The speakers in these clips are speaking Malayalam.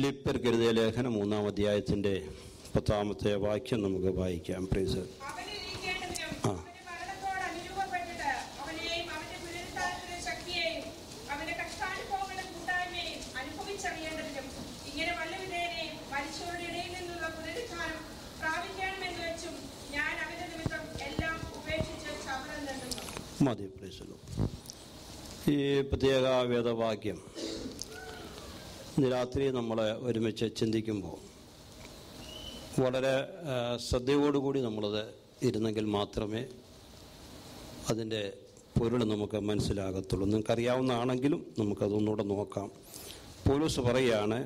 ഫിലിപ്പ്യർക്ക് എഴുതിയ ലേഖനം 3-ാം അധ്യായത്തിൻ്റെ 10-ാമത്തെ വാക്യം നമുക്ക് വായിക്കാം. പ്രൈസ്. മതി. പ്രൈസ്. ഈ പ്രത്യേക വേദവാക്യം ഇന്ന് രാത്രി നമ്മൾ ഒരുമിച്ച് ചിന്തിക്കുമ്പോൾ വളരെ ശ്രദ്ധയോടുകൂടി നമ്മളത് ഇരുന്നെങ്കിൽ മാത്രമേ അതിൻ്റെ പൊരുൾ നമുക്ക് മനസ്സിലാകത്തുള്ളൂ. നിങ്ങൾക്കറിയാവുന്നതാണെങ്കിലും നമുക്കതൊന്നുകൂടെ നോക്കാം. പൗലോസ് പറയുകയാണ്,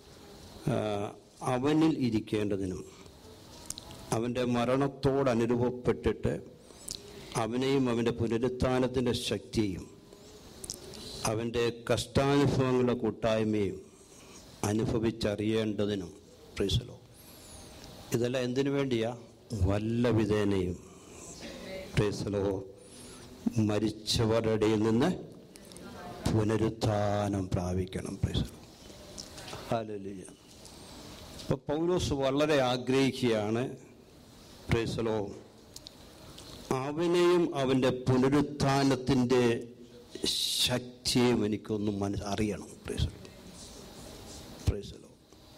അവനിൽ ഇരിക്കേണ്ടതിനും അവൻ്റെ മരണത്തോടനുരൂപപ്പെട്ടിട്ട് അവനെയും അവൻ്റെ പുനരുത്ഥാനത്തിൻ്റെ ശക്തിയും അവൻ്റെ കഷ്ടാനുഭവങ്ങളുടെ കൂട്ടായ്മയും അനുഭവിച്ചറിയേണ്ടതിനും. പ്രൈസലോ. ഇതെല്ലാം എന്തിനു വേണ്ടിയാ? വല്ല വിധേനയും പ്രൈസലോ മരിച്ചവരുടെ ഇടയിൽ നിന്ന് പുനരുത്ഥാനം പ്രാപിക്കണം. പ്രൈസലോ. ഹല്ലേലൂയ. അപ്പോൾ പൗലോസ് വളരെ ആഗ്രഹിക്കുകയാണ്, പ്രൈസലോ, അവനെയും അവൻ്റെ പുനരുത്ഥാനത്തിൻ്റെ ശക്തിയും എനിക്കൊന്നും അറിയണം. പ്രൈസലോ.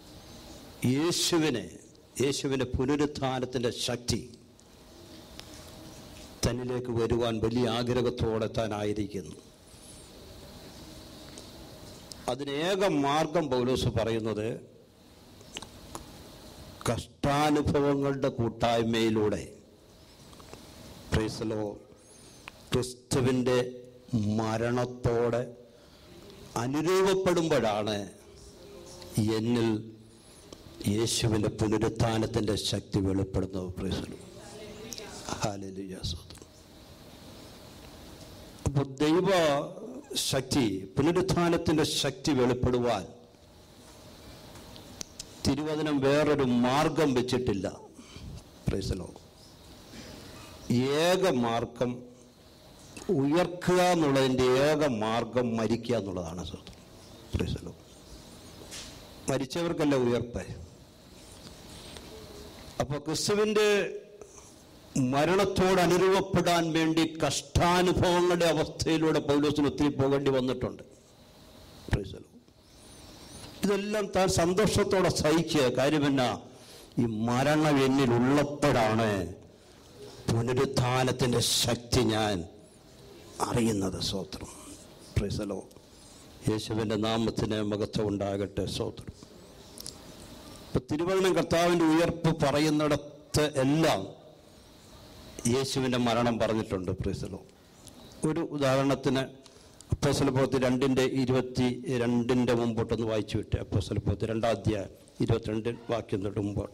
യേശുവിൻ്റെ പുനരുത്ഥാനത്തിൻ്റെ ശക്തി തന്നിലേക്ക് വരുവാൻ വലിയ ആഗ്രഹത്തോടെ താനായിരിക്കുന്നു. അതിനേക മാർഗം പൗലോസ് പറയുന്നത് കഷ്ടാനുഭവങ്ങളുടെ കൂട്ടായ്മയിലൂടെ പ്രൈസലോ ക്രിസ്തുവിൻ്റെ മരണത്തോടെ അനുരൂപപ്പെടുമ്പോഴാണ് എന്നിൽ യേശുവിൻ്റെ പുനരുത്ഥാനത്തിൻ്റെ ശക്തി വെളിപ്പെടുന്നത്. പ്രൈസലോ. ഹല്ലേലൂയ. അപ്പോൾ ദൈവ ശക്തി, പുനരുത്ഥാനത്തിൻ്റെ ശക്തി വെളിപ്പെടുവാൻ തിരുവചനം വേറൊരു മാർഗം വെച്ചിട്ടില്ല. പ്രൈസലോ. ഏക മാർഗം, ഉയർക്കുക എന്നുള്ളതിൻ്റെ ഏക മാർഗം മരിക്കുക എന്നുള്ളതാണ്. പ്രൈസലോ. മരിച്ചവർക്കല്ല ഉയർപ്പ്. അപ്പോൾ ക്രിസ്തുവിൻ്റെ മരണത്തോടനുരൂപപ്പെടാൻ വേണ്ടി കഷ്ടാനുഭവങ്ങളുടെ അവസ്ഥയിലൂടെ പൗലോസിന് ഒത്തിരി പോകേണ്ടി വന്നിട്ടുണ്ട്. പ്രൈസലോ. ഇതെല്ലാം താൻ സന്തോഷത്തോടെ സഹിക്കുക. കാര്യമെന്നാ? ഈ മരണം എന്നിൽ ഉള്ളപ്പോഴാണ് പുനരുത്ഥാനത്തിൻ്റെ ശക്തി ഞാൻ അറിയുന്നത്. സ്തോത്രം. പ്രൈസലോ. യേശുവിൻ്റെ നാമത്തിന് മഹത്വം ഉണ്ടാകട്ടെ. സ്തോത്രം. ഇപ്പം തിരുവചനം കർത്താവിൻ്റെ ഉയർപ്പ് പറയുന്നിടത്ത് എല്ലാം യേശുവിൻ്റെ മരണം പറഞ്ഞിട്ടുണ്ട്. പ്രൈസലോ. ഒരു ഉദാഹരണത്തിന് അപ്പോസ്തലപ്രവൃത്തി 2:22 മുമ്പോട്ടൊന്ന് വായിച്ചു വിട്ടെ. അപ്പോസ്തലപ്രവൃത്തി 2-ാം അധ്യായം 22 വാക്യം തൊട്ട് മുമ്പോട്ട്.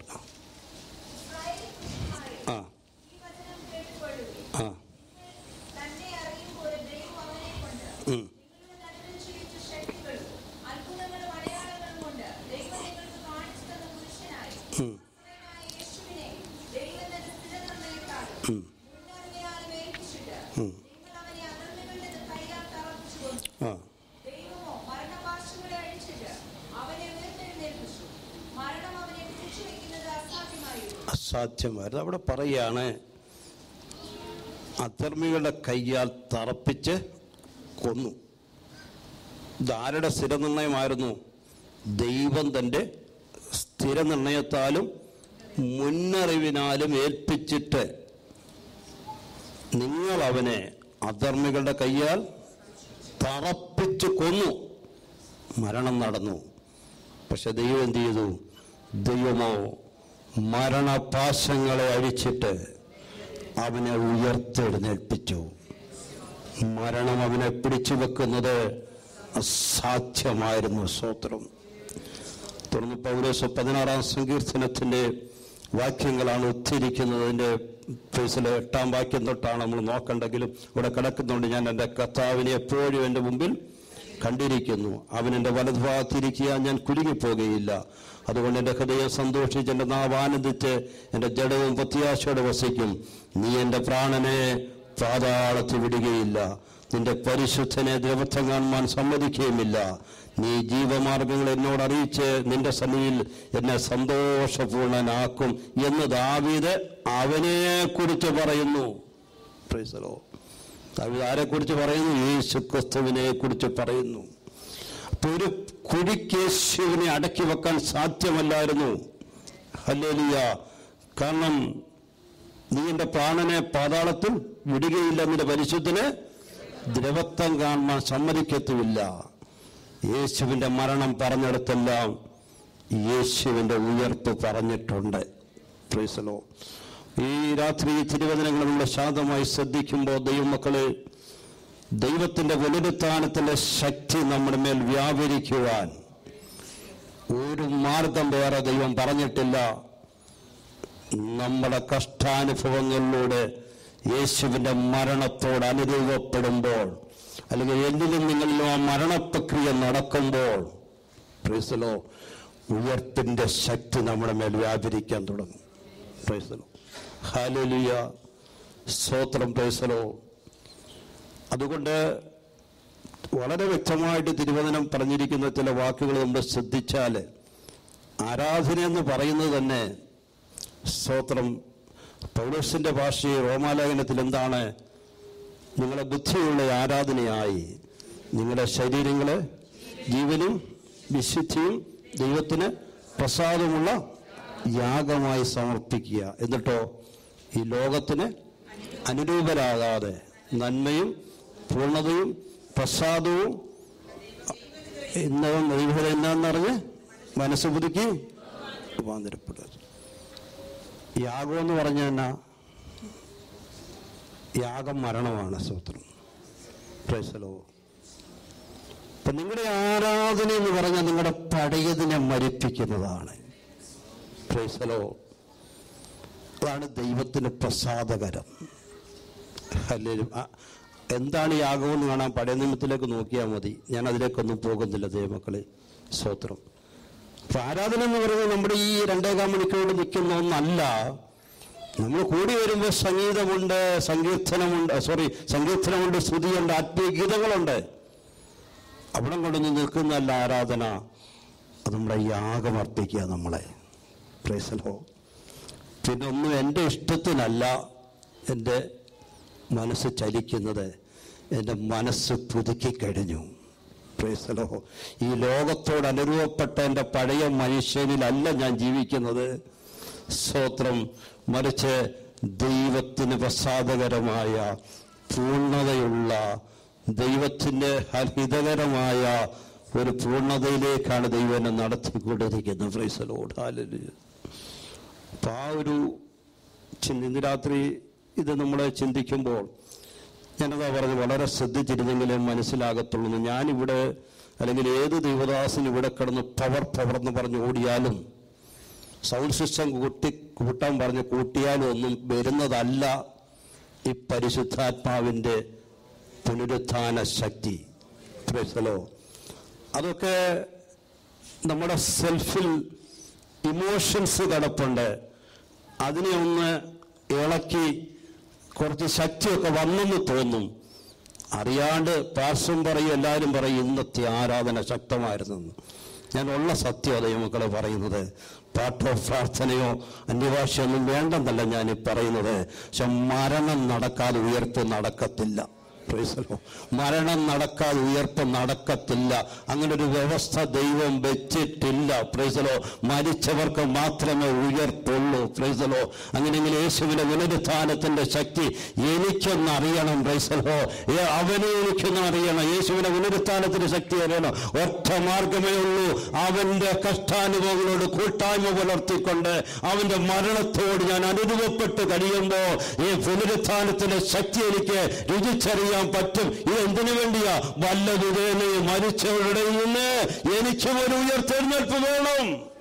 അസാധ്യമായിരുന്നു. അവിടെ പറയാണ്, അധർമ്മികളുടെ കയ്യാൽ തറപ്പിച്ച് കൊന്നു. ഇതാരുടെ സ്ഥിരനിർണയമായിരുന്നു? ദൈവം തൻ്റെ സ്ഥിരനിർണയത്താലും മുന്നറിവിനാലും ഏൽപ്പിച്ചിട്ട് നിങ്ങൾ അവനെ അധർമ്മികളുടെ കയ്യാൽ തറപ്പിച്ച് കൊന്നു. മരണം നടന്നു. പക്ഷെ ദൈവം എന്ത് ചെയ്തു? ദൈവമോ മരണപാശങ്ങളെ അഴിച്ചിട്ട് അവനെ ഉയർത്തെഴുന്നേൽപ്പിച്ചു. മരണം അവനെ പിടിച്ചു വെക്കുന്നത് അസാധ്യമായിരുന്നു. സ്തോത്രം. തുടർന്ന് പൗലോസ് 16-ാം സങ്കീർത്തനത്തിൻ്റെ വാക്യങ്ങളാണ് ഉദ്ധരിക്കുന്നത്. അതിൻ്റെ 8-ാം വാക്യം തൊട്ടാണ് നമ്മൾ നോക്കണ്ടെങ്കിലും ഇവിടെ കിടക്കുന്നുണ്ട്. ഞാൻ എൻ്റെ കർത്താവിനെ എപ്പോഴും എൻ്റെ മുമ്പിൽ കണ്ടിരിക്കുന്നു. അവൻ എൻ്റെ വലതുഭാഗത്തിരിക്കുക, ഞാൻ കുലുങ്ങിപ്പോകുകയില്ല. അതുകൊണ്ട് എൻ്റെ ഹൃദയം സന്തോഷിച്ച് എൻ്റെ നാവ് ആനന്ദിച്ച് എൻ്റെ ജഡവും പ്രത്യാശയോടെ വസിക്കും. നീ എൻ്റെ പ്രാണനെ പാതാളത്തിൽ വിടുകയില്ല. നിന്റെ പരിശുദ്ധനെ ദ്രവത്വം കാണുവാൻ സമ്മതിക്കുകയുമില്ല. നീ ജീവമാർഗങ്ങൾ എന്നോട് അറിയിച്ച് നിന്റെ സന്നിധിയിൽ എന്നെ സന്തോഷപൂർണനാക്കും എന്ന് ദാവീദ് അവനെ കുറിച്ച് പറയുന്നു. Praise the Lord. ദാവീദ് ആരെ കുറിച്ച് പറയുന്നു? യേശു ക്രിസ്തുവിനെ കുറിച്ച് പറയുന്നു. അപ്പൊ ഒരു കുഴിക്ക് യേശുവിനെ അടക്കി വെക്കാൻ സാധ്യമല്ലായിരുന്നു. ഹല്ലേലൂയ. കാരണം നീ എൻ്റെ പ്രാണനെ പാതാളത്തിൽ വിടുകയില്ല, നിന്റെ പരിശുദ്ധനെ ദ്രവത്വം കാണാൻ സമ്മതിക്കത്തുമില്ല. യേശുവിൻ്റെ മരണം പറഞ്ഞിടത്തെല്ലാം യേശുവിൻ്റെ ഉയർപ്പ് പറഞ്ഞിട്ടുണ്ട്. Praise the Lord. ഈ രാത്രി തിരുവചനങ്ങൾ നമ്മൾ ശാന്തമായി ശ്രദ്ധിക്കുമ്പോൾ ദൈവമക്കളെ, ദൈവത്തിൻ്റെ പുനരുത്ഥാനത്തിൻ്റെ ശക്തി നമ്മുടെ മേൽ വ്യാപരിക്കുവാൻ ഒരു മാർഗം വേറെ ദൈവം പറഞ്ഞിട്ടില്ല. നമ്മുടെ കഷ്ടാനുഭവങ്ങളിലൂടെ യേശുവിൻ്റെ മരണത്തോട് അനുരൂപപ്പെടുമ്പോൾ, അല്ലെങ്കിൽ എന്നിലും നിങ്ങളിലും ആ മരണപ്രക്രിയ നടക്കുമ്പോൾ, പ്രൈസ് ദി ലോർഡ്, ഉയർപ്പിൻ്റെ ശക്തി നമ്മുടെ മേൽ വ്യാപരിക്കാൻ തുടങ്ങും. Praise the Lord. ഹല്ലേലൂയ. സ്തോത്രം. Praise the Lord. അതുകൊണ്ട് വളരെ വ്യക്തമായിട്ട് തിരുവചനം പറഞ്ഞിരിക്കുന്ന ചില വാക്കുകൾ നമ്മൾ ശ്രദ്ധിച്ചാൽ, ആരാധന എന്ന് പറയുന്നത് തന്നെ, സ്തോത്രം, പൗലോസിന്റെ ഭാഷയിൽ റോമാലേഖനത്തിൽ എന്താണ്? നിങ്ങളുടെ ബുദ്ധിയുള്ള ആരാധനയായി നിങ്ങളുടെ ശരീരങ്ങളെ ജീവനും വിശുദ്ധിയും ദൈവത്തിന് പ്രസാദമുള്ള യാഗമായി സമർപ്പിക്കുക. എന്നിട്ടോ ഈ ലോകത്തിന് അനുരൂപരാകാതെ നന്മയും പൂർണ്ണതയും പ്രസാദവും എന്നാന്നറിഞ്ഞ് മനസ്സ് പുതുക്കി രൂപാന്തരപ്പെടുക. യാഗം എന്ന് പറഞ്ഞാൽ എന്നാ? യാഗം മരണമാണ്. സ്തോത്രം. Praise the Lord. അപ്പൊ നിങ്ങളുടെ ആരാധന എന്ന് പറഞ്ഞാൽ നിങ്ങളുടെ പഴയതിനെ മരിപ്പിക്കുന്നതാണ്. Praise the Lord. അതാണ് ദൈവത്തിന് പ്രസാദകരം. ഹല്ലേലൂയ. എന്താണ് യാഗമെന്ന് കാണാൻ പഴയ നിയമത്തിലേക്ക് നോക്കിയാൽ മതി. ഞാൻ അതിലേക്കൊന്നും പോകുന്നില്ല ദൈവമക്കളെ. സ്തോത്രം. അപ്പൊ ആരാധന എന്ന് പറയുന്നത് നമ്മുടെ ഈ 2.25 മണിക്കൂർ നിൽക്കുന്ന ഒന്നല്ല. നമ്മൾ കൂടി വരുമ്പോൾ സംഗീതമുണ്ട്, സങ്കീർത്തനമുണ്ട്, സ്തുതിയുണ്ട്, ആത്മീയ ഗീതങ്ങളുണ്ട്. അവിടെ കൊണ്ടൊന്നും നിൽക്കുന്നതല്ല ആരാധന. അത് നമ്മുടെ യാഗമർപ്പിക്കുക നമ്മളെ. Praise the Lord. പിന്നെ ഒന്നും എൻ്റെ ഇഷ്ടത്തിനല്ല എൻ്റെ മനസ്സ് ചലിക്കുന്നത്, എൻ്റെ മനസ്സ് പുതുക്കി കഴിഞ്ഞു. Praise the Lord. ഈ ലോകത്തോട് അനുരൂപപ്പെട്ട എൻ്റെ പഴയ മനുഷ്യനിലല്ല ഞാൻ ജീവിക്കുന്നത്. സ്തോത്രം. മറിച്ച് ദൈവത്തിന് പ്രസാദകരമായ പൂർണ്ണതയുള്ള, ദൈവത്തിൻ്റെ ഹിതകരമായ ഒരു പൂർണ്ണതയിലേക്കാണ് ദൈവം എന്നെ നടത്തിക്കൊണ്ടിരിക്കുന്നത്. Praise the Lord. ഹല്ലേലൂയ. അപ്പം ആ ഒരു ഇന്ന് രാത്രി ഇത് നമ്മളെ ചിന്തിക്കുമ്പോൾ ഞാനതാ പറഞ്ഞ് വളരെ ശ്രദ്ധിച്ചിരുന്നെങ്കിലേ മനസ്സിലാകത്തുള്ളൂ. ഞാനിവിടെ അല്ലെങ്കിൽ ഏത് ദൈവദാസന് ഇവിടെ കിടന്ന് പവർ എന്ന് പറഞ്ഞ് ഓടിയാലും, സൗണ്ട് സിസ്റ്റം കൂട്ടാൻ പറഞ്ഞ് കൂട്ടിയാലും ഒന്നും വരുന്നതല്ല ഈ പരിശുദ്ധാത്മാവിൻ്റെ പുനരുത്ഥാന ശക്തി. Praise the Lord. അതൊക്കെ നമ്മുടെ സെൽഫിൽ ഇമോഷൻസ് കിടപ്പുണ്ട്. അതിനെ ഒന്ന് ഇളക്കി കുറച്ച് ശക്തിയൊക്കെ വന്നെന്ന് തോന്നും. അറിയാണ്ട് പാർശ്വം പറയും, എല്ലാവരും പറയും ഇന്നത്തെ ആരാധന ശക്തമായിരുന്നെന്ന്. ഞാൻ ഉള്ള സത്യം ദൈവമക്കളെ പറയുന്നത്. പാട്ടോ പ്രാർത്ഥനയോ അന്യഭാഷയൊന്നും വേണ്ടെന്നല്ല ഞാൻ പറയുന്നത്. പക്ഷെ മരണം നടക്കാതെ ഉയർപ്പ് നടക്കത്തില്ല. മരണം നടക്കാതെ ഉയർപ്പ് നടക്കത്തില്ല. അങ്ങനൊരു വ്യവസ്ഥ ദൈവം വെച്ചിട്ടില്ല. പ്രൈസലോ. മരിച്ചവർക്ക് മാത്രമേ ഉയർപ്പുള്ളൂ. പ്രൈസലോ. അങ്ങനെയെങ്കിൽ യേശുവിന്റെ പുനരുത്ഥാനത്തിന്റെ ശക്തി എനിക്കൊന്നറിയണം. പ്രൈസലോ. അവനെ എനിക്കൊന്നും അറിയണം. യേശുവിന്റെ പുനരുത്ഥാനത്തിന്റെ ശക്തി അറിയണം. ഒറ്റ മാർഗമേ ഉള്ളൂ. അവന്റെ കഷ്ടാനുഭവങ്ങളോട് കൂട്ടായ്മ പുലർത്തിക്കൊണ്ട് അവന്റെ മരണത്തോട് ഞാൻ അനുഭവപ്പെട്ട് കഴിയുമ്പോൾ ഈ പുനരുത്ഥാനത്തിന്റെ ശക്തി എനിക്ക് രുചിച്ചറിയാൻ പറ്റും. ഇത് എന്തിനു വേണ്ടിയാ? വല്ലതുതേനെ മരിച്ചവരുടെ നിന്ന് എനിക്കും ഒരു ഉയർത്തെഴുന്നേൽപ്പ് വേണം.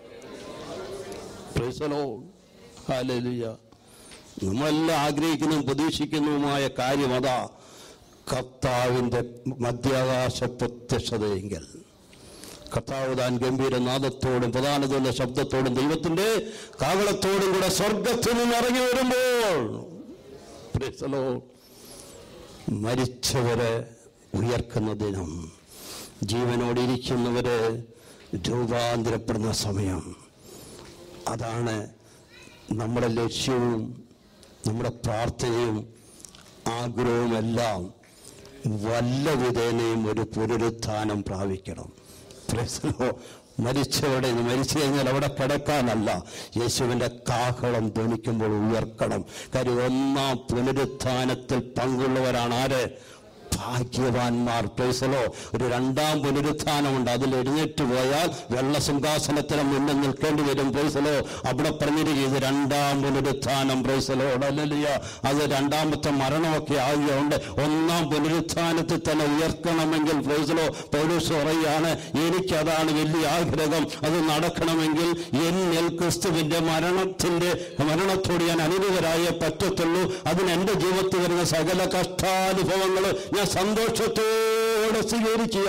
Praise the Lord. ഹല്ലേലൂയ. നമ്മളെല്ലാം ആഗ്രഹിക്കുന്നതും പ്രതീക്ഷിക്കുന്നതുമായ കാര്യം അതാ, കർത്താവിന്റെ മധ്യാകാശ പ്രത്യക്ഷതയെങ്കിൽ കർത്താവ് താൻ ഗംഭീരനാദത്തോടും പ്രധാനതയുള്ള ശബ്ദത്തോടും ദൈവത്തിന്റെ കാഹളത്തോടും കൂടെ സ്വർഗത്തിൽ നിന്ന് ഇറങ്ങി വരുമ്പോൾ, പ്രൈസ് ദി ലോർഡ്, മരിച്ചവരെ ഉയർക്കുന്ന ദിനം, ജീവനോടിരിക്കുന്നവര് രൂപാന്തരപ്പെടുന്ന സമയം. അതാണ് നമ്മുടെ ലക്ഷ്യവും നമ്മുടെ പ്രാർത്ഥനയും ആഗ്രഹവുമെല്ലാം. വല്ല വിധേനയും ഒരു പുനരുത്ഥാനം പ്രാപിക്കണം. മരിച്ചവിടെ മരിച്ചു കഴിഞ്ഞാൽ അവിടെ കിടക്കാനല്ല, യേശുവിൻ്റെ കാഹളം ധ്വനിക്കുമ്പോൾ ഉയർക്കണം. കാര്യം ഒന്നാം പുനരുത്ഥാനത്തിൽ പങ്കുള്ളവരാണ് ആര്? ഭാഗ്യവാന്മാർ. പ്രൈസലോ. ഒരു രണ്ടാം പുനരുത്ഥാനമുണ്ട്. അതിൽ എഴുന്നേറ്റ് പോയാൽ വെള്ളസിംഹാസനത്തിന് മുന്നിൽ നിൽക്കേണ്ടി വരും. പ്രൈസലോ. അവിടെ പറഞ്ഞിരിക്കുന്നത് രണ്ടാം പുനരുത്ഥാനം. പ്രൈസലോ. ഹല്ലേലൂയ. അത് രണ്ടാമത്തെ മരണമൊക്കെ ആകുകയുണ്ട്. ഒന്നാം പുനരുത്ഥാനത്തിൽ തന്നെ ഉയർക്കണമെങ്കിൽ പ്രൈസലോ പൗലോസ് പറയുകയാണ്, എനിക്കതാണ് വലിയ ആഗ്രഹം. അത് നടക്കണമെങ്കിൽ എന്നിൽ ക്രിസ്തുവിന്റെ മരണത്തോട് ഞാൻ അനുരൂപരായേ പറ്റത്തുള്ളൂ. അതിന് എൻ്റെ ജീവിതത്തിൽ വരുന്ന സകല കഷ്ടാനുഭവങ്ങൾ ഞാൻ സന്തോഷത്തോടെ സ്വീകരിക്കുക.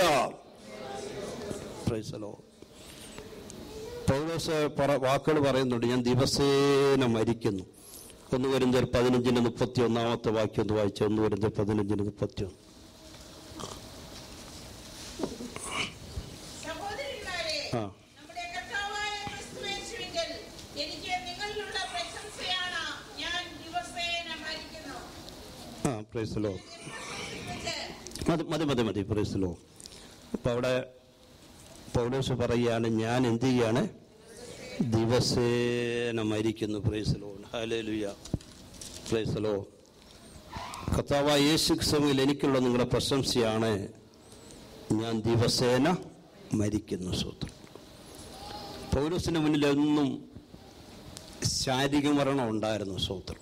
പൗലോസ് വാക്കുകൾ പറയുന്നുണ്ട്, ഞാൻ ദിവസേന മരിക്കുന്നു. 1 കൊരിന്ത്യർ 15:31 വാക്യം ഒന്ന് വായിച്ച. 1 കൊരിന്ത്യർ 15:31. മതി. പ്രൈസലോ. അപ്പൊ അവിടെ പൗലോസ് പറയുകയാണ്, ഞാൻ എന്ത് ചെയ്യാണ്? ദിവസേന മരിക്കുന്നു. പ്രൈസലോ. ഹല്ലേലൂയ. പ്രൈസലോ. കർത്താവായ യേശു ക്രിസ്തുവിൽ എനിക്കുള്ള നിങ്ങളുടെ പ്രശംസയാണ്, ഞാൻ ദിവസേന മരിക്കുന്നു. സ്തോത്രം. പൗലോസിന്റെ മുന്നിൽ എന്നും ശാരീരിക മരണം ഉണ്ടായിരുന്നു. സ്തോത്രം.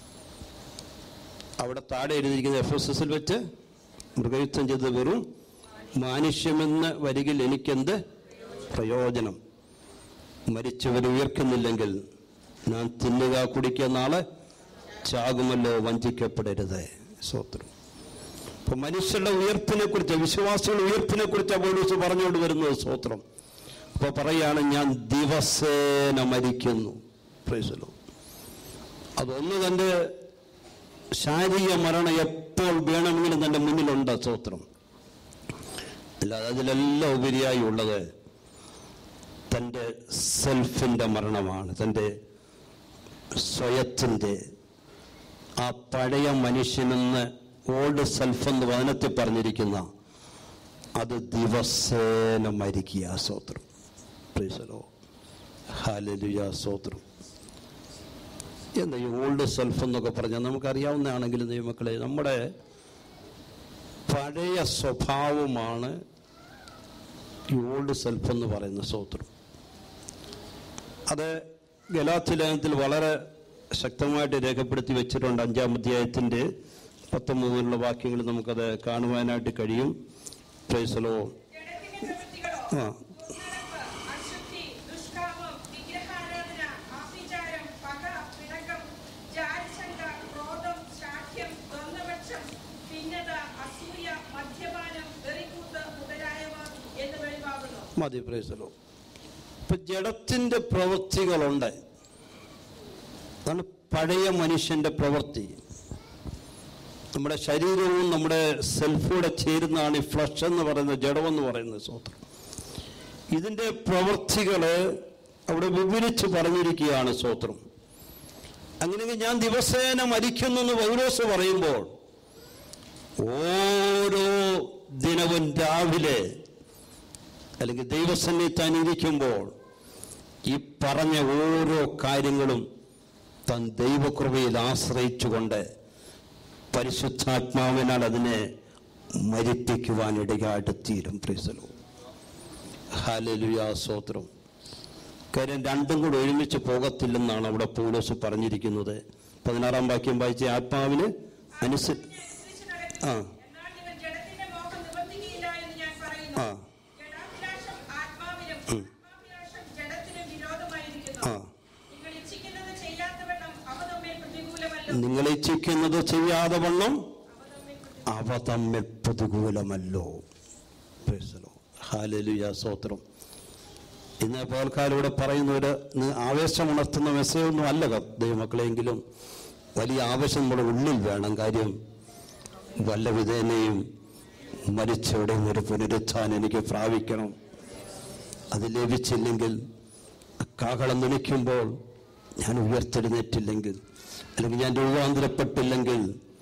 അവിടെ താഴെ എഴുതിയിരിക്കുന്ന എഫെസസിൽ വെച്ച് മൃഗയുദ്ധം ചെയ്ത് വെറും മാനുഷ്യമെന്ന് വരികിൽ എനിക്കെന്ത് പ്രയോജനം? മരിച്ചവർ ഉയർക്കുന്നില്ലെങ്കിൽ ഞാൻ തിന്നുക കുടിക്കുക, നാളെ ചാകുമല്ലോ, വഞ്ചിക്കപ്പെടരുത്. സ്തോത്രം. അപ്പൊ മനുഷ്യരുടെ ഉയർപ്പിനെ കുറിച്ച്, വിശ്വാസികളുടെ ഉയർപ്പിനെ കുറിച്ചാണ് പൗലോസ് പറഞ്ഞുകൊണ്ട് വരുന്നത്. സ്തോത്രം. അപ്പൊ പറയാണ്, ഞാൻ ദിവസേന മരിക്കുന്നു. Praise the Lord. അതൊന്ന് തൻ്റെ ശാരീരിക മരണം എപ്പോൾ വേണമെങ്കിലും തൻ്റെ മുന്നിലുണ്ട്. സ്തോത്രം. അല്ലാതെ അതിലെല്ലാം ഉപരിയായി ഉള്ളത് തൻ്റെ സെൽഫിൻ്റെ മരണമാണ്. തൻ്റെ സ്വയത്തിൻ്റെ ആ പഴയ മനുഷ്യനെന്ന് ഓൾഡ് സെൽഫ് എന്ന് വചനത്തിൽ പറഞ്ഞിരിക്കുന്ന അത് ദിവസേന മരിക്കുക. സ്തോത്രം. Praise the Lord. ഹല്ലേലൂയ. സ്തോത്രം. എന്താ ഈ ഓൾഡ് സെൽഫ് എന്നൊക്കെ പറഞ്ഞാൽ നമുക്കറിയാവുന്നതാണെങ്കിലും ദൈവമക്കളെ, നമ്മുടെ പഴയ സ്വഭാവമാണ് ഈ ഓൾഡ് സെൽഫ് എന്ന് പറയുന്ന. സ്തോത്രം. അത് ഗലാത്യ ലേഖനത്തിൽ വളരെ ശക്തമായിട്ട് രേഖപ്പെടുത്തി വെച്ചിട്ടുണ്ട്. 5-ാം അധ്യായത്തിൻ്റെ 19 വാക്യങ്ങൾ നമുക്കത് കാണുവാനായിട്ട് കഴിയും. Praise the Lord. മതി. Praise the Lord. ഇപ്പൊ ജഡത്തിന്റെ പ്രവൃത്തികളുണ്ട്. അതാണ് പഴയ മനുഷ്യന്റെ പ്രവൃത്തി. നമ്മുടെ ശരീരവും നമ്മുടെ സെൽഫൂടെ ചേരുന്നതാണ് ഈ ഫ്ലഷ് എന്ന് പറയുന്നത്, ജഡമെന്ന് പറയുന്നത്. സ്തോത്രം. ഇതിന്റെ പ്രവൃത്തികള് അവിടെ വിവരിച്ച് പറഞ്ഞിരിക്കുകയാണ്. സ്തോത്രം. അങ്ങനെയെങ്കിൽ ഞാൻ ദിവസേന മരിക്കുന്നു എന്ന് പൗലോസ് പറയുമ്പോൾ, ഓരോ ദിനവും രാവിലെ അല്ലെങ്കിൽ ദൈവസന്നിധിയിൽ താൻ ഇരിക്കുമ്പോൾ ഈ പറഞ്ഞ ഓരോ കാര്യങ്ങളും താൻ ദൈവകൃപയിൽ ആശ്രയിച്ചുകൊണ്ട് പരിശുദ്ധാത്മാവിനാൽ അതിനെ മരിപ്പിക്കുവാനിടയായിട്ട് തീരും. Praise the Lord. ഹല്ലേലൂയ. സ്തോത്രം. കാര്യം രണ്ടും കൂടെ ഒരുമിച്ച് പോകത്തില്ലെന്നാണ് അവിടെ പൗലോസ് പറഞ്ഞിരിക്കുന്നത്. 16-ാം വാക്യം വായിച്ച ആത്മാവിന് അനുസരിച്ച് നിങ്ങൾ ഇച്ഛിക്കുന്നത് ചെയ്യാതെ വണ്ണം അവ തമ്മിൽ പ്രതികൂലമല്ലോ. ഹല്ലേലൂയ. സ്തോത്രം. ഇന്ന് പോൽക്കാലൂടെ പറയുന്നവര് ആവേശമുണർത്തുന്ന മെസ്സേജൊന്നും അല്ല ദൈവമക്കളെങ്കിലും വലിയ ആവേശം നമ്മുടെ ഉള്ളിൽ വേണം. കാര്യം വല്ല വിധേനയും മരിച്ചവിടെ നിന്നൊരു പുനരുത്ഥാനം എനിക്ക് പ്രാപിക്കണം. അത് ലഭിച്ചില്ലെങ്കിൽ, കാഹളം നുണിക്കുമ്പോൾ ഞാൻ ഉയർത്തെഴുന്നേറ്റില്ലെങ്കിൽ, അല്ലെങ്കിൽ ഞാൻ രൂപാന്തരപ്പെട്ടില്ലെങ്കിൽ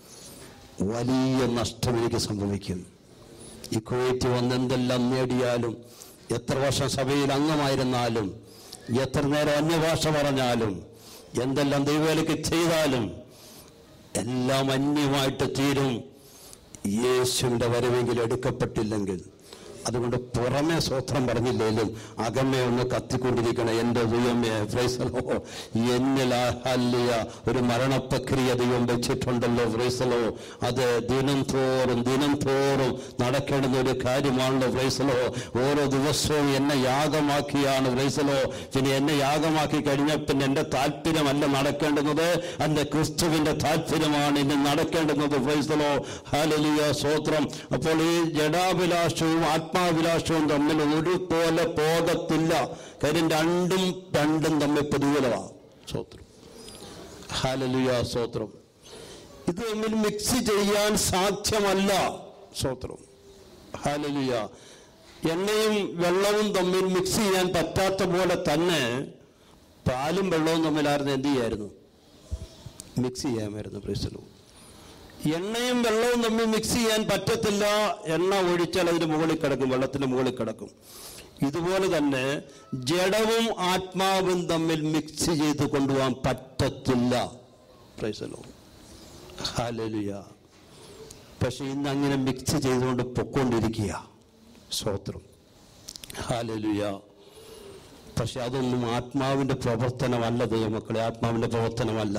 വലിയ നഷ്ടം എനിക്ക് സംഭവിക്കും. ഈ കുവൈറ്റ് വന്ന് എന്തെല്ലാം നേടിയാലും, എത്ര വർഷം സഭയിൽ അംഗമായിരുന്നാലും, എത്ര നേരം അന്യഭാഷ പറഞ്ഞാലും, എന്തെല്ലാം ദൈവവേലയ്ക്ക് ചെയ്താലും എല്ലാം അന്യമായിട്ട് തീരും യേശുവിൻ്റെ വരവെങ്കിലും എടുക്കപ്പെട്ടില്ലെങ്കിൽ. അതുകൊണ്ട് പുറമെ സ്വത്രം പറഞ്ഞില്ലേലും അകമേ ഒന്ന് കത്തിക്കൊണ്ടിരിക്കണം. എൻ്റെ ദൈവമേ, പ്രൈസ് ദി ലോർഡ്, എന്നിൽ ഒരു മരണപ്രക്രിയ ദൈവം വെച്ചിട്ടുണ്ടല്ലോ, പ്രൈസ് ദി ലോർഡ്. അത് ദിനം തോറും നടക്കേണ്ടുന്ന ഒരു കാര്യമാണല്ലോ, പ്രൈസ് ദി ലോർഡ്. ഓരോ ദിവസവും എന്നെ യാഗമാക്കിയാണ്, പ്രൈസ് ദി ലോർഡ്. പിന്നെ എന്നെ യാഗമാക്കി കഴിഞ്ഞാൽ പിന്നെ എൻ്റെ താല്പര്യമല്ല നടക്കേണ്ടുന്നത്, എൻ്റെ ക്രിസ്തുവിൻ്റെ താല്പര്യമാണ് ഇനി നടക്കേണ്ടുന്നത്, പ്രൈസ് ദി ലോർഡ്. ഹല്ലേലൂയ, സ്തോത്രം. അപ്പോൾ ഈ ജഡാഭിലാഷവും ആത്മാഭിലാഷവും തമ്മിൽ ഒരുപോലെ പോകത്തില്ല. കാര്യം രണ്ടും തമ്മിൽ പ്രതികൂലമാണ്. സ്തോത്രം, ഹല്ലേലൂയ, സ്തോത്രം. ഇത് തമ്മിൽ മിക്സ് ചെയ്യാൻ സാധ്യമല്ല. സ്തോത്രം, ഹല്ലേലൂയ. എണ്ണയും വെള്ളവും തമ്മിൽ മിക്സ് ചെയ്യാൻ പറ്റാത്ത പോലെ തന്നെ പാലും വെള്ളവും തമ്മിലായിരുന്നു എന്ത് ചെയ്യായിരുന്നു? മിക്സ് ചെയ്യാമായിരുന്നു. Praise the Lord. എണ്ണയും വെള്ളവും തമ്മിൽ മിക്സ് ചെയ്യാൻ പറ്റത്തില്ല. എണ്ണ ഒഴിച്ചാൽ അതിന് മുകളിൽ കിടക്കും, വെള്ളത്തിന് മുകളിൽ കിടക്കും. ഇതുപോലെ തന്നെ ജഡവും ആത്മാവും തമ്മിൽ മിക്സ് ചെയ്ത് കൊണ്ടുപോകാൻ പറ്റത്തില്ല. പ്രൈസ് ദി ലോർഡ്, ഹല്ലേലൂയ. പക്ഷെ ഇന്ന് അങ്ങനെ മിക്സ് ചെയ്തുകൊണ്ട് പൊക്കൊണ്ടിരിക്കുക. സ്തോത്രം, ഹല്ലേലൂയ. പക്ഷെ അതൊന്നും ആത്മാവിൻ്റെ പ്രവർത്തനമല്ല ദൈവമക്കളെ, ആത്മാവിൻ്റെ പ്രവർത്തനമല്ല.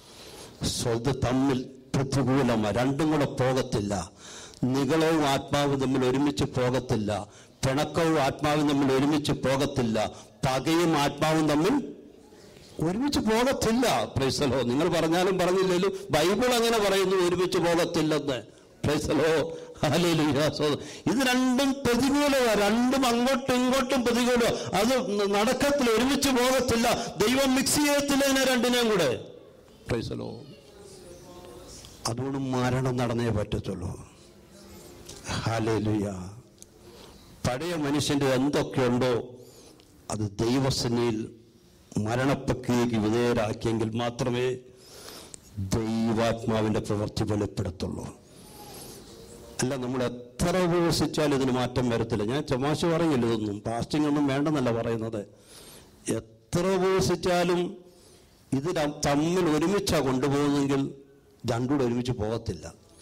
ഇത് തമ്മിൽ പ്രതികൂലമാണ്. രണ്ടും കൂടെ പോകത്തില്ല. നിഗളവും ആത്മാവും തമ്മിൽ ഒരുമിച്ച് പോകത്തില്ല. പിണക്കവും ആത്മാവും തമ്മിൽ ഒരുമിച്ച് പോകത്തില്ല. പകയും ആത്മാവും തമ്മിൽ ഒരുമിച്ച് പോകത്തില്ല. Praise the Lord. നിങ്ങൾ പറഞ്ഞാലും പറഞ്ഞില്ലേലും ബൈബിൾ അങ്ങനെ പറയുന്നു, ഒരുമിച്ച് പോകത്തില്ലെന്ന്. പ്രൈസ് ദി ലോർഡ്, ഹല്ലേലൂയ. ഇത് രണ്ടും പ്രതികൂലമാണ്. രണ്ടും അങ്ങോട്ടും ഇങ്ങോട്ടും പ്രതികൂലം. അത് നടക്കത്തില്ല, ഒരുമിച്ച് പോകത്തില്ല. ദൈവം മിക്സ് ചെയ്യത്തില്ല ഇതിനെ രണ്ടിനെയും കൂടെ. Praise the Lord. അതുകൊണ്ട് മരണം നടന്നേ പറ്റത്തുള്ളൂ. ഹല്ലേലൂയ. പഴയ മനുഷ്യൻ്റെ എന്തൊക്കെയുണ്ടോ അത് ദൈവസന്നിധിയിൽ മരണപ്രക്രിയയ്ക്ക് വിധേയരാക്കിയെങ്കിൽ മാത്രമേ ദൈവാത്മാവിൻ്റെ പ്രവൃത്തി വെളിപ്പെടുത്തുള്ളൂ. അല്ല, നമ്മൾ എത്ര ഉപവസിച്ചാലും ഇതിന് മാറ്റം വരത്തില്ല. ഞാൻ തമാശ പറയില്ല, ഇതൊന്നും ഫാസ്റ്റിംഗ് ഒന്നും വേണ്ടെന്നല്ല പറയുന്നത്. എത്ര ഉപവസിച്ചാലും ഇത് തമ്മിൽ ഒരുമിച്ചാണ് കൊണ്ടുപോകുന്നെങ്കിൽ രണ്ടുകൂടെ ഒരുമിച്ച് പോകത്തില്ല.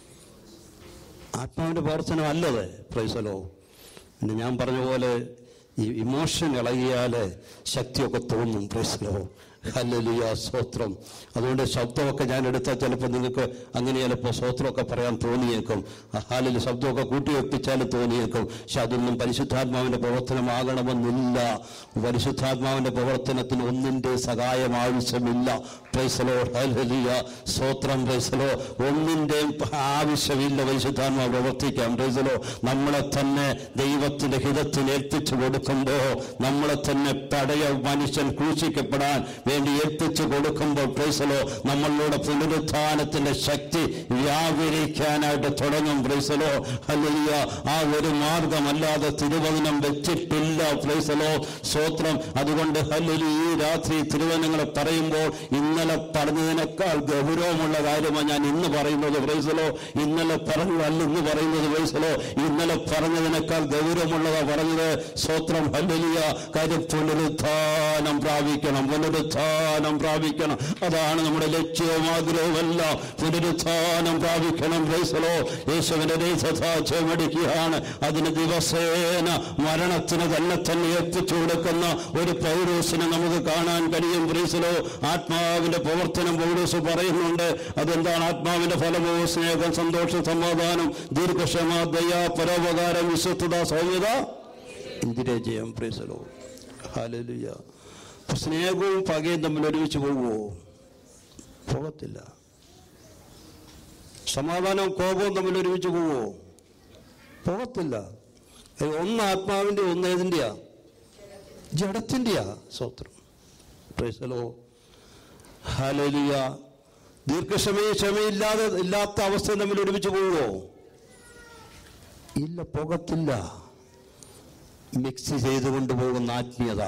ആത്മാവിൻ്റെ പ്രവർത്തനം അല്ലത്. Praise the Lord. പിന്നെ ഞാൻ പറഞ്ഞ പോലെ ഈ ഇമോഷൻ ഇളകിയാൽ ശക്തിയൊക്കെ തോന്നും. പ്രൈസ് ദി ലോർഡ്, ഹല്ലേലൂയ, സ്തോത്രം. അതുകൊണ്ട് ശബ്ദമൊക്കെ ഞാൻ എടുത്താൽ ചിലപ്പോൾ നിങ്ങൾക്ക് അങ്ങനെ ചിലപ്പോൾ സ്തോത്രമൊക്കെ പറയാൻ തോന്നിയേക്കും. ഹാലിൽ ശബ്ദമൊക്കെ കൂട്ടിവെപ്പിച്ചാലും തോന്നിയേക്കും. പക്ഷെ അതൊന്നും പരിശുദ്ധാത്മാവിൻ്റെ പ്രവർത്തനമാകണമെന്നില്ല. പരിശുദ്ധാത്മാവിൻ്റെ പ്രവർത്തനത്തിന് ഒന്നിൻ്റെ സഹായം ആവശ്യമില്ല. പ്രൈസ് ദി ലോർഡ്, ഹല്ലേലൂയ, സ്തോത്രം. Praise the Lord. ഒന്നിൻ്റെയും ആവശ്യമില്ല പരിശുദ്ധാത്മാവ് പ്രവർത്തിക്കാം. Praise the Lord. നമ്മളെ തന്നെ ദൈവത്തിൻ്റെ ഹിതത്തിന് ഏൽപ്പിച്ചു കൊടുക്കുമ്പോൾ, നമ്മളെ തന്നെ പഴയ മനുഷ്യൻ ക്രൂശിക്കപ്പെടാൻ വേണ്ടി ഏൽപ്പിച്ചു കൊടുക്കുമ്പോൾ, പ്രൈസ് ദി ലോർഡ്, നമ്മളുടെ പുനരുത്ഥാനത്തിന്റെ ശക്തി വ്യാപരിക്കാനായിട്ട് തുടങ്ങും. പ്രൈസ് ദി ലോർഡ്, ഹല്ലേലൂയ. ആ ഒരു മാർഗമല്ലാതെ തിരുവചനം വെച്ചിട്ടില്ല. പ്രൈസ് ദി ലോർഡ്, സ്തോത്രം. അതുകൊണ്ട് ഹല്ലേലൂയ, ഈ രാത്രി തിരുവചനങ്ങളെ പറയുമ്പോൾ ഇന്നലെ പറഞ്ഞതിനേക്കാൾ ഗൗരവമുള്ള കാര്യമാണ് ഞാൻ ഇന്ന് പറയുന്നത്. Praise the Lord. ഇന്നലെ പറഞ്ഞതല്ല ഇന്ന് പറയുന്നത്. Praise the Lord. ഇന്നലെ പറഞ്ഞതിനേക്കാൾ ഗൗരവമുള്ളതാ പറഞ്ഞത്. സ്തോത്രം, ഹല്ലേലൂയ. കാര്യം പുനരുത്ഥാനം പ്രാപിക്കണം, പുനരുത്ഥാനം പ്രാപിക്കണം. അതാണ് നമ്മുടെ ലക്ഷ്യവും ആഗ്രഹവുമല്ല. പുനരുത്ഥാനം പ്രാപിക്കണം. Praise the Lord. യേശുവിന്റെ രക്തസാക്ഷ്യമടിക്കുകയാണ്. അതിന് ദിവസേന മരണത്തിന് തന്നെ ഏൽപ്പിച്ചു കൊടുക്കുന്ന ഒരു പൗലോസിനെ നമുക്ക് കാണാൻ കഴിയും. Praise the Lord. ആത്മാവിന്റെ പ്രവർത്തനം പൗലോസ് പറയുന്നുണ്ട്. അതെന്താണ്? ആത്മാവിന്റെ ഫലമോ സ്നേഹം, സന്തോഷം, സമാധാനം, ദീർഘക്ഷമ, ദയ, പരോപകാരം, വിശ്വസ്തത, സൗമ്യത, ഇന്ദിരജയം. പ്രൈസ് ദി ലോർഡ്, ഹല്ലേലൂയ. സ്നേഹവും പകയും തമ്മിൽ ഒരുമിച്ച് പോകുമോ? പോകത്തില്ല. സമാധാനവും കോപവും തമ്മിൽ ഒരുമിച്ച് പോകുമോ? പോകത്തില്ല. ഒന്ന് ആത്മാവിൻ്റെ, ഒന്ന് ഏതിൻ്റെയാ? ജഡത്തിൻ്റെയാ. സ്തോത്രം, പ്രൈസ് ദി ലോർഡ്, ഹല്ലേലൂയ. ദീർഘക്ഷമയും ക്ഷമയില്ലാത്ത അവസ്ഥ തമ്മിൽ ഒരുമിച്ച് പോകുമോ? ഇല്ല, പോകത്തില്ല. മിക്സ് ചെയ്തുകൊണ്ട് പോകുന്ന ആത്മീയത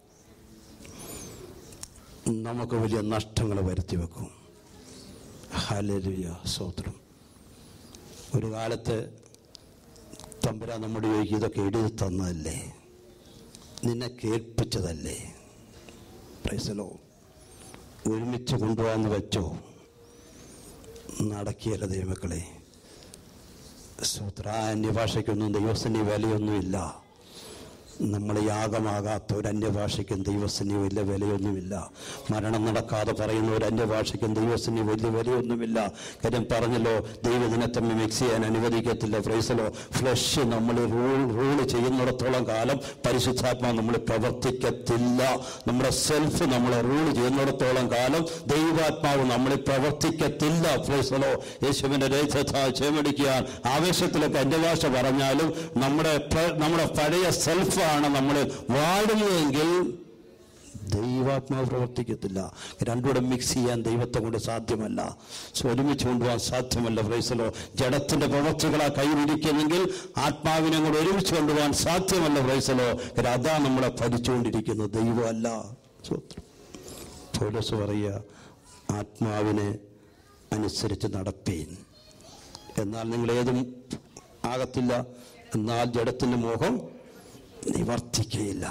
നമുക്ക് വലിയ നഷ്ടങ്ങൾ വരുത്തി വെക്കും. ഹല്ലേലൂയ, സ്തോത്രം. ഒരു കാലത്ത് തമ്പുരാൻ നമ്മുടെ ചോദിക്കും, ഇതൊക്കെ എഴുതി തന്നതല്ലേ, നിന്നെ കേൾപ്പിച്ചതല്ലേ, പ്രൈസ് ദി ലോർഡ്, ഒരുമിച്ച് കൊണ്ടുപോകാന്ന് വെച്ചോ? നടക്കിയല്ല ദൈവമക്കളെ. സ്തോത്ര. അന്യഭാഷയ്ക്കൊന്നും ദൈവസന്നിധി വിലയൊന്നുമില്ല. നമ്മൾ യാഗമാകാത്ത ഒരു അന്യഭാഷയ്ക്കും ദൈവസന്നിധി വലിയ വിലയൊന്നുമില്ല. മരണം നടക്കാതെ പറയുന്ന ഒരു അന്യഭാഷയ്ക്കും ദൈവസന്നിധി വലിയ വിലയൊന്നുമില്ല. കാര്യം പറഞ്ഞല്ലോ, ദൈവത്തിനെ തമ്മിൽ മിക്സ് ചെയ്യാൻ അനുവദിക്കത്തില്ല. പ്രൈസലോ. ഫ്ലഷ് നമ്മൾ റൂൾ ചെയ്യുന്നിടത്തോളം കാലം പരിശുദ്ധാത്മാവ് നമ്മൾ പ്രവർത്തിക്കത്തില്ല. നമ്മുടെ സെൽഫ് നമ്മളെ റൂൾ ചെയ്യുന്നിടത്തോളം കാലം ദൈവാത്മാവ് നമ്മളിൽ പ്രവർത്തിക്കത്തില്ല. പ്രൈസലോ. യേശുവിന്റെ രക്തത്താൽ ചേമടിക്കാൻ ആവേശത്തിലൊക്കെ അന്യഭാഷ പറഞ്ഞാലും നമ്മുടെ പഴയ സെൽഫ് ആണ് നമ്മൾ വാഴുന്നതെങ്കിൽ ദൈവാത്മാവ് പ്രവർത്തിക്കത്തില്ല. രണ്ടുകൂടെ മിക്സ് ചെയ്യാൻ ദൈവത്തെ കൊണ്ട് സാധ്യമല്ല. ഒരുമിച്ച് കൊണ്ടുപോകാൻ സാധ്യമല്ല. പ്രൈസലോ. ജഡത്തിന്റെ പ്രവൃത്തികളാ കൈവിരിക്കുന്നെങ്കിൽ ആത്മാവിനെ കൂടെ ഒരുമിച്ച് കൊണ്ടുപോകാൻ സാധ്യമല്ല. പ്രൈസലോ. അതാ നമ്മളെ ഭരിച്ചുകൊണ്ടിരിക്കുന്നത്, ദൈവമല്ല. പൗലോസ് പറയുക, ആത്മാവിനെ അനുസരിച്ച് നടപ്പീൻ, എന്നാൽ നിങ്ങൾ ഏതും ആകത്തില്ല, എന്നാൽ ജഡത്തിന്റെ മോഹം നിവർത്തിക്കയില്ല.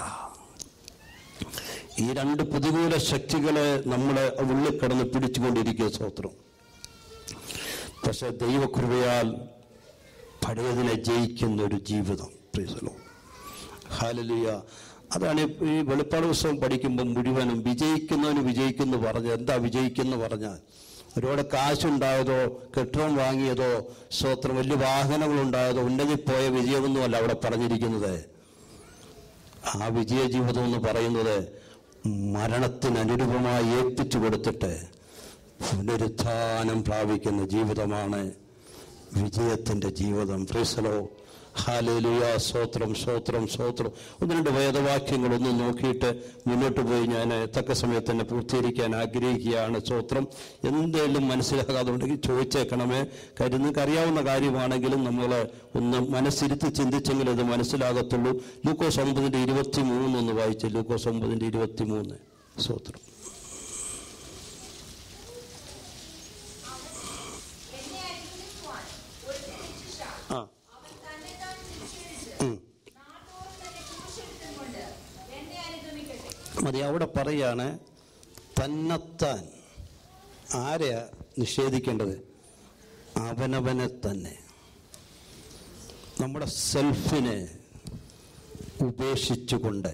ഈ രണ്ട് പ്രതികൂല ശക്തികളെ നമ്മളെ ഉള്ളിൽ കിടന്ന് പിടിച്ചുകൊണ്ടിരിക്കുക. സ്തോത്രം. പക്ഷെ ദൈവകൃപയാൽ പഴയതിനെ ജയിക്കുന്ന ഒരു ജീവിതം. Praise the Lord. ഹല്ലേലൂയ. അതാണ് ഈ വെളിപ്പാട് പുസ്തകം പഠിക്കുമ്പോൾ മുഴുവനും വിജയിക്കുന്നവന് വിജയിക്കുന്നു പറഞ്ഞ്. എന്താ വിജയിക്കുന്നു പറഞ്ഞാൽ, ഒരുപാട് കാശുണ്ടായതോ കെട്ടിടം വാങ്ങിയതോ സ്തോത്രം വലിയ വാഹനങ്ങളുണ്ടായതോ ഉന്നതി പോയ വിജയമൊന്നുമല്ല അവിടെ പറഞ്ഞിരിക്കുന്നത്. ആ വിജയ ജീവിതം എന്ന് പറയുന്നത് മരണത്തിന് അനുരൂപമായി ഏൽപ്പിച്ചു കൊടുത്തിട്ട് പുനരുത്ഥാനം പ്രാപിക്കുന്ന ജീവിതമാണ് വിജയത്തിന്റെ ജീവിതം. Praise the Lord. ഹല്ലേലൂയ. സ്തോത്രം, സ്തോത്രം, സ്തോത്രം. ഒന്ന് രണ്ട് വേദവാക്യങ്ങളൊന്നും നോക്കിയിട്ട് മുന്നോട്ട് പോയി ഞാൻ തക്ക സമയത്ത് തന്നെ പൂർത്തീകരിക്കാൻ ആഗ്രഹിക്കുകയാണ്. സ്തോത്രം. എന്തെങ്കിലും മനസ്സിലാകാതെ ഉണ്ടെങ്കിൽ ചോദിച്ചേക്കണമേ. കാര്യം നിങ്ങൾക്ക് അറിയാവുന്ന കാര്യമാണെങ്കിലും നമ്മൾ ഒന്ന് മനസ്സിരുത്തി ചിന്തിച്ചെങ്കിൽ അത് മനസ്സിലാകത്തുള്ളൂ. ലൂക്കോസ് 9:23 ഒന്ന് വായിച്ചേ. ലൂക്കോസ് 9:23. സ്തോത്രം. മതി. അവിടെ പറയാണ് തന്നെത്താൻ. ആരെയാ നിഷേധിക്കേണ്ടത്? അവനവനെ തന്നെ. നമ്മുടെ സെൽഫിനെ ഉപേക്ഷിച്ചുകൊണ്ട്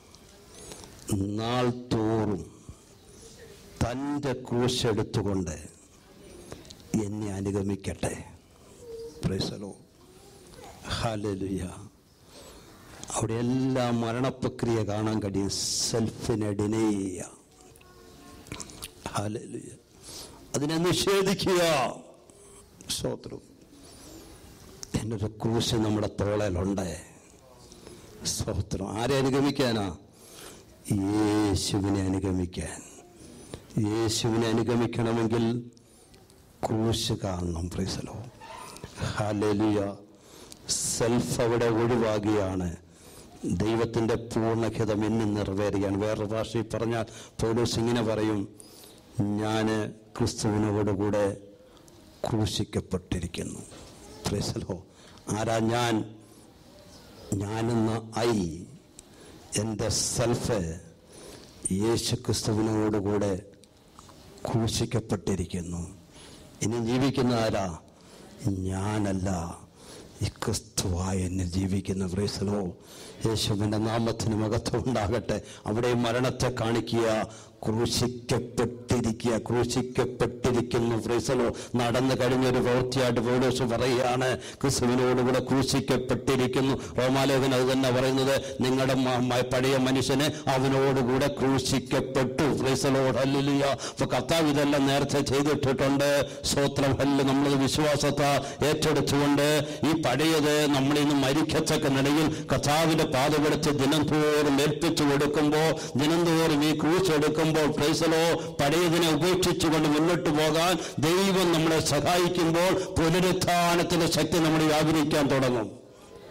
നാൾ തോറും തൻ്റെ ക്രൂശെടുത്തുകൊണ്ട് എന്നെ അനുഗമിക്കട്ടെ. Praise the Lord. ഹല്ലേലൂയ. അവിടെ എല്ലാം മരണപ്രക്രിയ കാണാൻ കഴിയും. സെൽഫിനെ ഡിനൈ ചെയ്യുക. ഹല്ലേലൂയ. അതിനെ നിഷേധിക്കുക. സ്തോത്രം. എൻ്റെ ഒരു ക്രൂശ് നമ്മുടെ തോളയിലുണ്ട്. സ്തോത്രം. ആരെ അനുഗമിക്കാനാ? യേശുവിനെ അനുഗമിക്കാൻ. യേശുവിനെ അനുഗമിക്കണമെങ്കിൽ ക്രൂശ് കാണണം. Praise the Lord. ഹല്ലേലൂയ. സെൽഫ് അവിടെ ഒഴിവാകിയാണ് ദൈവത്തിൻ്റെ പൂർണ്ണഹിതം എന്നിൽ നിറവേറുകയാണ്. വേറൊരു ഭാഷയിൽ പറഞ്ഞാൽ പൗലോസ് ഇങ്ങനെ പറയും, ഞാൻ ക്രിസ്തുവിനോടുകൂടെ ക്രൂശിക്കപ്പെട്ടിരിക്കുന്നു. Praise the Lord. ആരാ ഞാൻ? ഞാനെന്ന എൻ്റെ സെൽഫ് യേശു ക്രിസ്തുവിനോടുകൂടെ ക്രൂശിക്കപ്പെട്ടിരിക്കുന്നു. ഇനി ജീവിക്കുന്ന ആരാ? ഞാനല്ല, ഈ ക്രിസ്തുവായി എന്നെ ജീവിക്കുന്ന. Praise the Lord. യേശുവിൻ്റെ നാമത്തിന് മഹത്വം ഉണ്ടാകട്ടെ. അവിടെ മരണത്തെ കാണിക്കുക. ക്രൂശിക്കപ്പെട്ടിരിക്കുക. ക്രൂശിക്കപ്പെട്ടിരിക്കുന്നു. Praise the Lord. നടന്നു കഴിഞ്ഞൊരു പ്രവൃത്തിയായിട്ട് പൗലോസ് പറയുകയാണ്, ക്രിസ്തുവിനോടുകൂടെ ക്രൂശിക്കപ്പെട്ടിരിക്കുന്നു. റോമാലേഖനം അത് തന്നെ പറയുന്നത്, നിങ്ങളുടെ പഴയ മനുഷ്യനെ അവനോടുകൂടെ ക്രൂശിക്കപ്പെട്ടു. Praise the Lord. ഹല്ലേലൂയ. അപ്പൊ കർത്താവ് ഇതെല്ലാം നേരത്തെ ചെയ്തിട്ടിട്ടുണ്ട്. സ്തോത്രം. ഹല്ലേലൂയ. നമ്മളത് വിശ്വാസത്തെ ഏറ്റെടുത്തുകൊണ്ട് ഈ പഴയത് നമ്മളിന്ന് മരിക്കത്തക്ക നിലയിൽ കർത്താവിന്റെ പാതപ്പെടുത്തി ദിനം തോറും ഏൽപ്പിച്ചു കൊടുക്കുമ്പോൾ, ദിനം തോറും ഈ ക്രൂശ് എടുക്കുമ്പോൾ, പ്രൈസ് ദി ലോർഡ്, പഴയതിനെ ഉപേക്ഷിച്ചുകൊണ്ട് മുന്നോട്ട് പോകാൻ ദൈവം നമ്മളെ സഹായിക്കുമ്പോൾ പുനരുത്ഥാനത്തിന്റെ ശക്തി നമ്മൾ വ്യാപരിക്കാൻ തുടങ്ങും.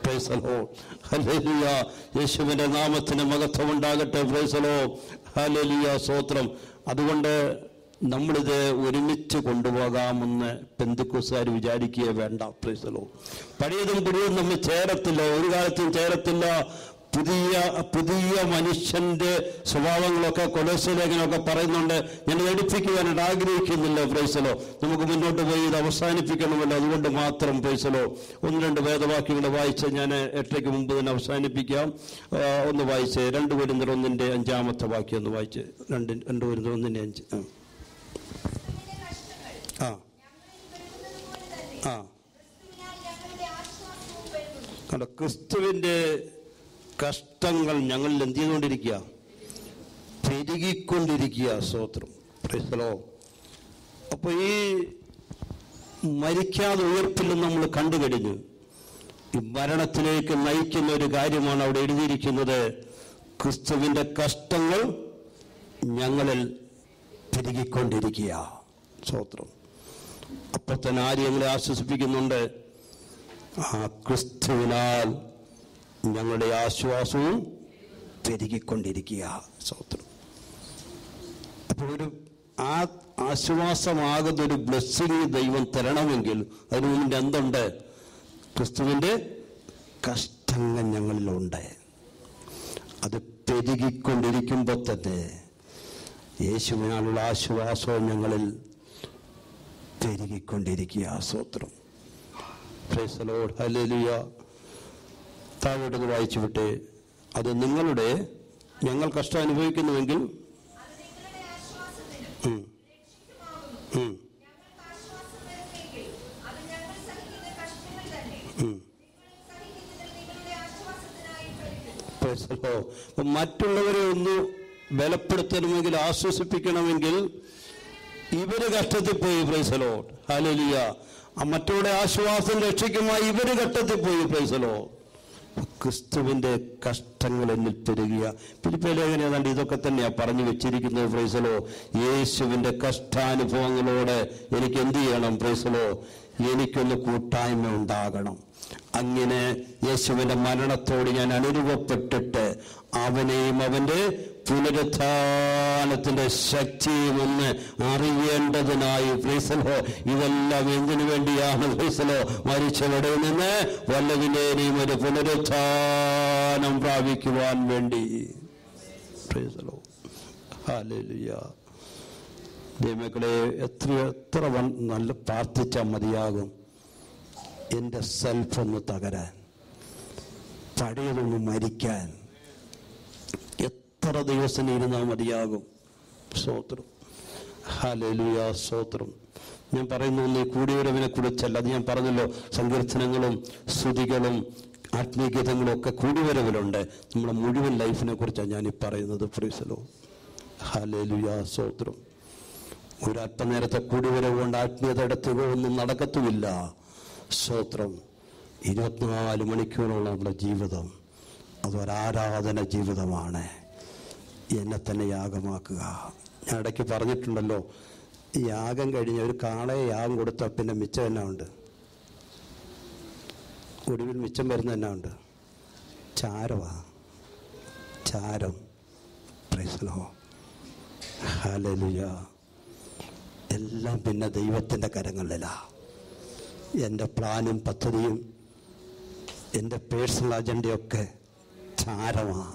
Praise the Lord. ഹല്ലേലൂയ. യേശുവിന്റെ നാമത്തിന് മഹത്വം ഉണ്ടാകട്ടെ. Praise the Lord. ഹല്ലേലൂയ. സ്തോത്രം. അതുകൊണ്ട് നമ്മളിത് ഒരുമിച്ച് കൊണ്ടുപോകാമെന്ന് പെന്തക്കോസ്തുകാർ വിചാരിക്കുകയേ വേണ്ട. Praise the Lord. പഴയതും പുതിയതും നമ്മൾ ചേരത്തില്ല, ഒരു കാലത്തും ചേരത്തില്ല. പുതിയ മനുഷ്യന്റെ സ്വഭാവങ്ങളൊക്കെ കൊലോസ്യലേഖനമൊക്കെ പറയുന്നുണ്ട്. ഞാൻ എടുപ്പിക്കുവാനായിട്ട് ആഗ്രഹിക്കുന്നില്ല. Praise the Lord. നമുക്ക് മുന്നോട്ട് പോയി ഇത് അവസാനിപ്പിക്കണമല്ലോ. അതുകൊണ്ട് മാത്രം പ്രൈസ് ദി ലോർഡ് 1-2 വേദവാക്യങ്ങൾ വായിച്ച് ഞാൻ 8:30 മുമ്പ് തന്നെ അവസാനിപ്പിക്കാം. ഒന്ന് വായിച്ച് 2 കൊരിന്ത്യർ 1:5 വാക്യം ഒന്ന് വായിച്ച്. 2 കൊരിന്ത്യർ 1:5. കണ്ടോ, ക്രിസ്തുവിന്റെ കഷ്ടങ്ങൾ ഞങ്ങളിൽ എന്ത് ചെയ്തുകൊണ്ടിരിക്കുക? പെരുകിക്കൊണ്ടിരിക്കുക. സ്തോത്രം. Praise the Lord. അപ്പൊ ഈ മരിക്കാതെ ഉയർപ്പിലും നമ്മൾ കണ്ടു കഴിഞ്ഞു. ഈ മരണത്തിലേക്ക് നയിക്കുന്ന ഒരു കാര്യമാണ് അവിടെ എഴുതിയിരിക്കുന്നത്. ക്രിസ്തുവിന്റെ കഷ്ടങ്ങൾ ഞങ്ങളിൽ പെരുകിക്കൊണ്ടിരിക്കുക. സ്തോത്രം. അപ്പോൾ തന്നെ ആര് ഞങ്ങളെ ആശ്വസിപ്പിക്കുന്നുണ്ട്? ആ ക്രിസ്തുവിനാൽ ഞങ്ങളുടെ ആശ്വാസവും പെരുകിക്കൊണ്ടിരിക്കുക. സ്തോത്രം. അപ്പോൾ ആ ആശ്വാസമാകുന്ന ഒരു ബ്ലെസ്സിങ് ദൈവം തരണമെങ്കിൽ അതിനു മുന്നിൽ എന്തുണ്ട്? ക്രിസ്തുവിൻ്റെ കഷ്ടങ്ങൾ ഞങ്ങളിലുണ്ട്. അത് പെരുകിക്കൊണ്ടിരിക്കുമ്പോൾ തന്നെ യേശുവിനാലുള്ള ആശ്വാസവും ഞങ്ങളിൽ പെരുകിക്കൊണ്ടിരിക്കുക. സ്തോത്രം. Praise the Lord. ഹല്ലേലൂയ. താഴോട്ട് വായിച്ചു വിട്ട്, അത് നിങ്ങളുടെ ഞങ്ങൾ കഷ്ടം അനുഭവിക്കുന്നുവെങ്കിൽ മറ്റുള്ളവരെ ഒന്ന് ബലപ്പെടുത്തണമെങ്കിൽ, ആശ്വസിപ്പിക്കണമെങ്കിൽ ഇവര് കഷ്ടത്തിൽ പോയി. Praise the Lord. ഹല്ലേലൂയ. മറ്റുള്ള ആശ്വാസം രക്ഷിക്കുമായി ഇവര് കഷ്ടത്തിൽ പോയി. Praise the Lord. ക്രിസ്തുവിന്റെ കഷ്ടങ്ങൾ എന്നിൽ പെരുകിയ. ഫിലിപ്പിയ ലേഖനം ഏതാണ്ട് ഇതൊക്കെ തന്നെയാ പറഞ്ഞു വെച്ചിരിക്കുന്നത്. Praise the Lord. യേശുവിന്റെ കഷ്ടാനുഭവങ്ങളോട് എനിക്ക് എന്ത് ചെയ്യണം? Praise the lord. എനിക്കൊന്ന് കൂട്ടായ്മ ഉണ്ടാകണം. അങ്ങനെ യേശുവിന്റെ മരണത്തോട് ഞാൻ അനുരൂപപ്പെട്ടിട്ട് അവനെയും അവന്റെ പുനരുത്ഥാനത്തിന്റെ ശക്തിയും ഒന്ന് അറിയേണ്ടതിനായി. Price the Lord. ഇതെല്ലാം എന്തിനു വേണ്ടിയാണ്? Praise the lord. മരിച്ചവരുടെ നിന്ന് വല്ലതിനെയും ഒരു പുനരുത്ഥാനം പ്രാപിക്കുവാൻ വേണ്ടി. Praise the Lord. ഹല്ലേലൂയ. ദൈവമക്കളെ, എത്ര നല്ല പ്രാർത്ഥിച്ചാൽ മതിയാകും എൻ്റെ സെൽഫൊന്ന് തകരാൻ, പഴയതൊന്ന് മരിക്കാൻ. എത്ര ദിവസം ഇരുന്നാൽ മതിയാകും? സ്തോത്രം. ഹല്ലേലൂയ. സ്തോത്രം. ഞാൻ പറയുന്നു ഈ കൂടിവരവിനെ കുറിച്ചല്ല. അത് ഞാൻ പറഞ്ഞല്ലോ, സങ്കീർത്തനങ്ങളും സ്തുതികളും ആത്മീയഗീതങ്ങളും ഒക്കെ കൂടിവരവിലുണ്ട്. നമ്മുടെ മുഴുവൻ ലൈഫിനെ കുറിച്ചാണ് ഞാനീ പറയുന്നത്. Praise the Lord. ഹല്ലേലൂയ. സ്തോത്രം. ഒരു അല്പനേരത്തെ കൂടിവരവ് കൊണ്ട് ആത്മീയതയുടെ ഒന്നും നടക്കത്തുമില്ല. സ്തോത്രം. 24 മണിക്കൂറുള്ള നമ്മുടെ ജീവിതം അതൊരാരാധന ജീവിതമാണ്. എന്നെ തന്നെ യാഗമാക്കുക. ഞാൻ ഇടയ്ക്ക് പറഞ്ഞിട്ടുണ്ടല്ലോ, യാഗം കഴിഞ്ഞ് ഒരു കാളയെ യാഗം കൊടുത്താൽ പിന്നെ മിച്ചം എന്നാ ഉണ്ട്? ഒടുവിൽ മിച്ചം വരുന്ന എന്നാ ഉണ്ട്? ചാരം. Praise the Lord. ഹല്ലേലൂയ. എല്ലാം പിന്നെ ദൈവത്തിൻ്റെ കരങ്ങളിലാ. എൻ്റെ പ്ലാനും പദ്ധതിയും എൻ്റെ പേഴ്സണൽ അജണ്ടയൊക്കെ ചാരമാ.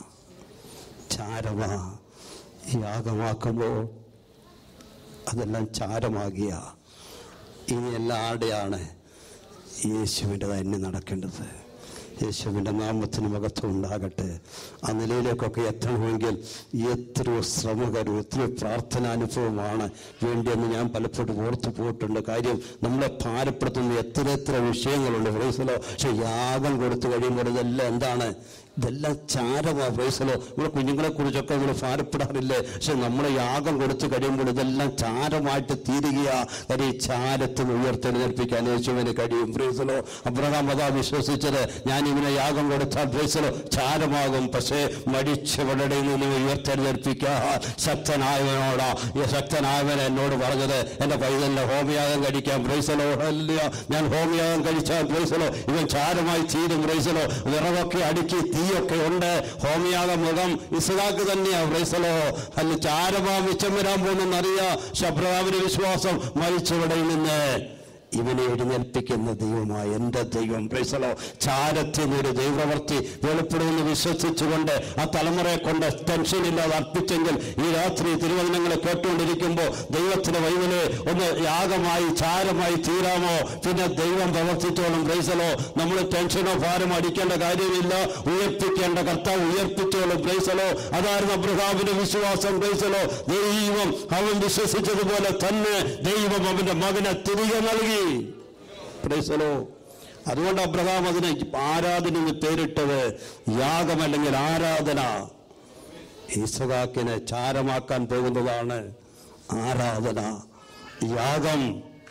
യാഗമാക്കുമ്പോൾ അതെല്ലാം ചാരമാകിയ. ഇനി എല്ലാവരുടെയാണ് യേശുവിൻ്റെ തന്നെ നടക്കേണ്ടത്. യേശുവിൻ്റെ നാമത്തിന് മഹത്വം ഉണ്ടാകട്ടെ. ആ നിലയിലേക്കൊക്കെ എത്തണമെങ്കിൽ എത്രയോ ശ്രമകരവും എത്രയോ പ്രാർത്ഥനാനുഭവമാണ് വേണ്ടിയെന്ന് ഞാൻ പലപ്പോഴും ഓർത്തു പോയിട്ടുണ്ട്. കാര്യം നമ്മളെ ഭാരപ്പെടുത്തുന്ന എത്ര വിഷയങ്ങളുണ്ട്. Praise the lord. പക്ഷെ യാഗം കൊടുത്തു കഴിയുമ്പോൾ ഇതെല്ലാം എന്താണ്? ഇതെല്ലാം ചാരമാ. പ്രൈസലോ, ഇവിടെ കുഞ്ഞുങ്ങളെ കുറിച്ചൊക്കെ നമ്മൾ ഭാരപ്പെടാറില്ലേ? പക്ഷെ നമ്മൾ യാഗം കൊടുത്തു കഴിയുമ്പോൾ ഇതെല്ലാം ചാരമായിട്ട് തീരുകയാ. കാര്യം ചാരത്തിന് ഉയർത്തെഴുന്നേൽപ്പിക്കാൻ യേശുവിന് കഴിയും. പ്രൈസലോ, അബ്രഹാം അതാ വിശ്വസിച്ചത്, ഞാൻ ഇവനെ യാഗം കൊടുത്താൽ പ്രൈസലോ ചാരമാകും, പക്ഷേ മരിച്ചവരുടെ നിന്ന് ഉയർത്തെഴുന്നേൽപ്പിക്കാൻ ശക്തനായവനോടാ. ശക്തനായവൻ എന്നോട് പറഞ്ഞത്, എന്റെ പൈതലിനെ ഹോമയാഗം കഴിക്കാം. പ്രൈസലോ, അല്ല ഞാൻ ഹോമയാഗം കഴിച്ചാൽ പ്രൈസലോ ഇവൻ ചാരമായി തീരും. പ്രൈസലോ, വിറകൊക്കെ അടുക്കി തീയൊക്കെ ഉണ്ട്. ഹോമയാഗ മുഖം ഇസ്ഹാക്ക് തന്നെയാ. പ്രൈസലോ, അല്ല ചാരമാ മിച്ചം വരാൻ പോകുന്നറിയാം. അബ്രഹാമിന്റെ വിശ്വാസം മരിച്ചവടയിൽ നിന്ന് ഇവനെ എഴുന്നേൽപ്പിക്കുന്ന ദൈവമായ എൻ്റെ ദൈവം. പ്രൈസലോ, ചാരത്തിനൊരു ദൈവപ്രവൃത്തി വെളിപ്പെടുമെന്ന് വിശ്വസിച്ചുകൊണ്ട് ആ തലമുറയെ കൊണ്ട് ടെൻഷനില്ലാതെ അർപ്പിച്ചെങ്കിൽ ഈ രാത്രി തിരുവചനങ്ങൾ കേട്ടുകൊണ്ടിരിക്കുമ്പോൾ ദൈവത്തിന്റെ വൈവല് ഒന്ന് യാഗമായി ചാരമായി തീരാമോ? പിന്നെ ദൈവം പ്രവർത്തിച്ചോളും. പ്രൈസലോ, നമ്മൾ ടെൻഷനോ ഭാരം അടിക്കേണ്ട കാര്യമില്ല. ഉയർപ്പിക്കേണ്ട കർത്താവ് ഉയർപ്പിച്ചോളും. പ്രൈസലോ, അതായിരുന്നു അബ്രഹാമിന്റെ വിശ്വാസം. പ്രൈസലോ, ദൈവം അവൻ വിശ്വസിച്ചതുപോലെ തന്നെ ദൈവം അവന്റെ മകനെ തിരികെ നൽകി. പ്രൈസലോ, അതുകൊണ്ട് അബ്രഹാം അതിന് ആരാധന എന്ന് പേരിട്ടത് യാഗമല്ലെങ്കിൽ ആരാധന. ഇസ്ഹാക്കിനെ ചാരമാക്കാൻ പോകുന്നതാണ് ആരാധന. യാഗം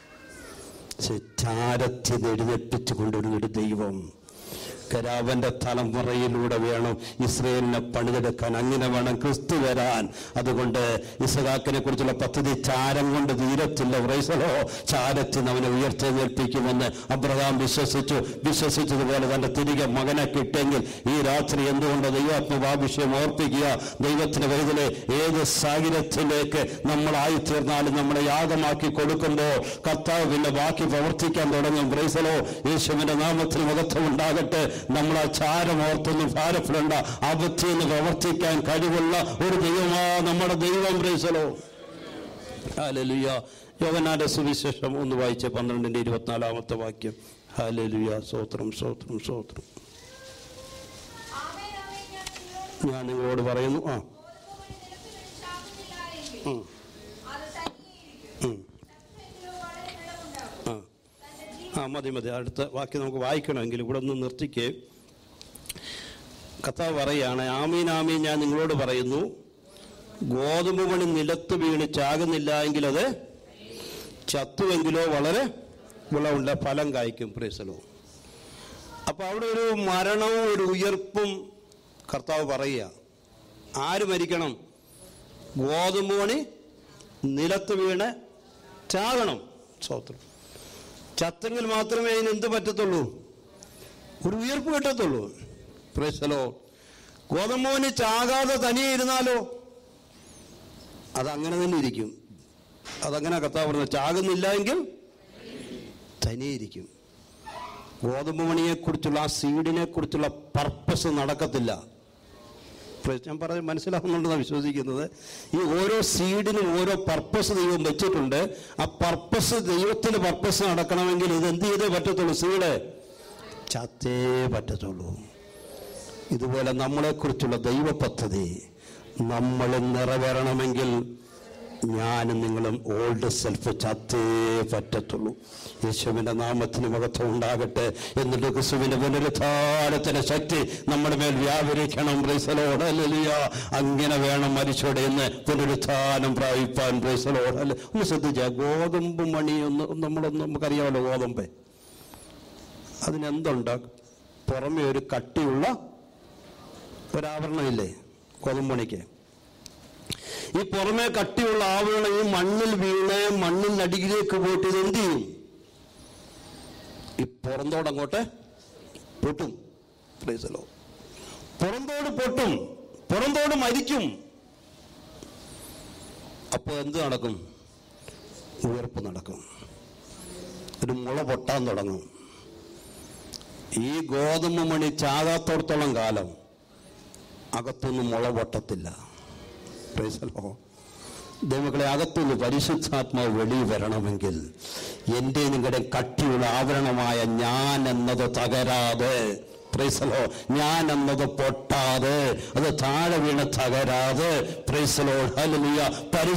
ചാരത്തിന് എഴുന്നേൽപ്പിച്ചു കൊണ്ടിരുന്നൊരു ദൈവം. അവന്റെ തലമുറയിലൂടെ വേണം ഇസ്രയേലിനെ പണിതെടുക്കാൻ. അങ്ങനെ വേണം ക്രിസ്തു വരാൻ. അതുകൊണ്ട് ഇസ്ഹാക്കിനെ കുറിച്ചുള്ള പദ്ധതി ചാരം കൊണ്ട് തീരത്തില്ല. പ്രൈസലോ, ചാരത്തിന് അവനെ ഉയർത്തെഴുന്നേൽപ്പിക്കുമെന്ന് അബ്രഹാം വിശ്വസിച്ചതുപോലെ തന്റെ തിരികെ മകനെ കിട്ടിയെങ്കിൽ ഈ രാത്രി എന്തുകൊണ്ട് ദൈവാത്മഭാഭിഷയം ഓർപ്പിക്കുക. ദൈവത്തിന്റെ വൈതലെ ഏത് സാഹചര്യത്തിലേക്ക് നമ്മളായിത്തീർന്നാലും നമ്മളെ യാഗമാക്കി കൊടുക്കുമ്പോൾ കർത്താവ് പിന്നെ ബാക്കി പ്രവർത്തിക്കാൻ തുടങ്ങും. പ്രൈസലോ, യേശുവിന്റെ നാമത്തിൽ മഹത്വം ഉണ്ടാകട്ടെ. നമ്മൾ ആ ചാരം ഓർത്തൊന്നും ഭാരപ്പെടേണ്ട. അബദ്ധത്തിന് പ്രവർത്തിക്കാൻ കഴിവുള്ള ഒരു ദൈവമാ നമ്മുടെ ദൈവം. പ്രൈസലോ, ഹല്ലേലൂയ. യോഹന്നാന്റെ സുവിശേഷം 1 വായിച്ച് 12:24 വാക്യം. ഹല്ലേലൂയ. സ്തോത്രം, സ്തോത്രം, സ്തോത്രം. ഞാൻ നിങ്ങളോട് പറയുന്നു, മതി. അടുത്ത വാക്യം നമുക്ക് വായിക്കണമെങ്കിൽ ഇവിടെ ഒന്ന് നിർത്തിക്കേ. കർത്താവ് പറയാണ്, ആമീൻ ആമീൻ ഞാൻ നിങ്ങളോട് പറയുന്നു, ഗോതമ്പ് മണി നിലത്ത് വീണ് ചാകുന്നില്ല എങ്കിൽ അത് ചത്തുവെങ്കിലോ വളരെ വിളവുള്ള ഫലം കായ്ക്കും. പ്രൈസലോ, അപ്പൊ അവിടെ ഒരു മരണവും ഒരു ഉയർപ്പും കർത്താവ് പറയുക. ആര് മരിക്കണം? ഗോതമ്പ് മണി നിലത്ത് വീണ് ചാകണം. സ്തോത്രം. ചത്തെങ്കിൽ മാത്രമേ അതിന് എന്ത് പറ്റത്തുള്ളൂ? ഒരു ഉയർപ്പ് കിട്ടത്തുള്ളൂ. പ്രൈസലോ, ഗോതമ്പ് ചാകാതെ തനിയെ ഇരുന്നാലോ അതങ്ങനെ തന്നെ ഇരിക്കും. അതങ്ങനെ കർത്താവ് പറഞ്ഞു, ചാകുന്നില്ല എങ്കിൽ തനിയെ ഇരിക്കും. ഗോതമ്പ് മണിയെക്കുറിച്ചുള്ള ആ സീഡിനെ കുറിച്ചുള്ള പർപ്പസ് നടക്കത്തില്ല. ഞാൻ പറഞ്ഞ് മനസ്സിലാക്കുന്നുണ്ടെന്നാണ് വിശ്വസിക്കുന്നത്. ഈ ഓരോ സീഡിനും ഓരോ പർപ്പസ് ദൈവം വെച്ചിട്ടുണ്ട്. ആ പർപ്പസ്, ദൈവത്തിന്റെ പർപ്പസ് നടക്കണമെങ്കിൽ ഇത് എന്ത് ചെയ്തേ പറ്റത്തുള്ളൂ? സീഡ് ചത്തേ പറ്റത്തുള്ളൂ. ഇതുപോലെ നമ്മളെക്കുറിച്ചുള്ള ദൈവ പദ്ധതി നമ്മൾ നിറവേറണമെങ്കിൽ ഞാനും നിങ്ങളും ഓൾഡ് സെൽഫ് ചത്തേ പറ്റത്തുള്ളൂ. യേശുവിന്റെ നാമത്തിന് മഹത്വം ഉണ്ടാകട്ടെ. എന്നിട്ട് ക്രിസ്തുവിന്റെ പുനരുത്ഥാനത്തിന്റെ ശക്തി നമ്മുടെ മേൽ വ്യാപരിക്കണം. പ്രൈസലോട് ഹല്ലേലൂയ. അങ്ങനെ വേണം മരിച്ചോടെ എന്ന് പുനരുത്ഥാനം പ്രാപിപ്പാൻ. പ്രൈസലോട് അല്ലെ. ഒന്ന് ശ്രദ്ധിച്ചാൽ ഗോതമ്പ് മണി നമുക്കറിയാമല്ലോ. ഗോതമ്പ് അതിനെന്തുണ്ട്? പുറമെ ഒരു കട്ടിയുള്ള ഒരാവരണമില്ലേ ഗോതമ്പ് മണിക്ക്? ഈ പുറമെ കട്ടിയുള്ള ആവരണം ഈ മണ്ണിൽ വീണ് മണ്ണിനടിയിലേക്ക് പോയിട്ട് ഇത് എന്ത് ചെയ്യും? ഈ പുറന്തോടങ്ങോട്ട് പൊട്ടും. പ്രൈസലോ, പുറന്തോട് പൊട്ടും, പുറന്തോട് മരിക്കും. അപ്പോൾ എന്ത് നടക്കും? ഉയർപ്പ് നടക്കും. ഒരു മുള പൊട്ടാൻ തുടങ്ങും. ഈ ഗോതമ്പ് മണി ചാകാത്തോടത്തോളം കാലം അകത്തൊന്നും മുള പൊട്ടത്തില്ല. ദൈവങ്ങളെ, അകത്തുനിന്ന് പരിശുദ്ധാത്മാവ് വെളി വരണമെങ്കിൽ എൻ്റെ നിങ്ങളുടെ കട്ടിയുള്ള ആവരണമായ ഞാൻ എന്നത് തകരാതെ, പ്രൈസലോ, ഞാൻ എന്നത് പൊട്ടാതെ, അത് താഴെ വീണ് തകരാതെ, പ്രൈസലോ ഹല്ലേലൂയ,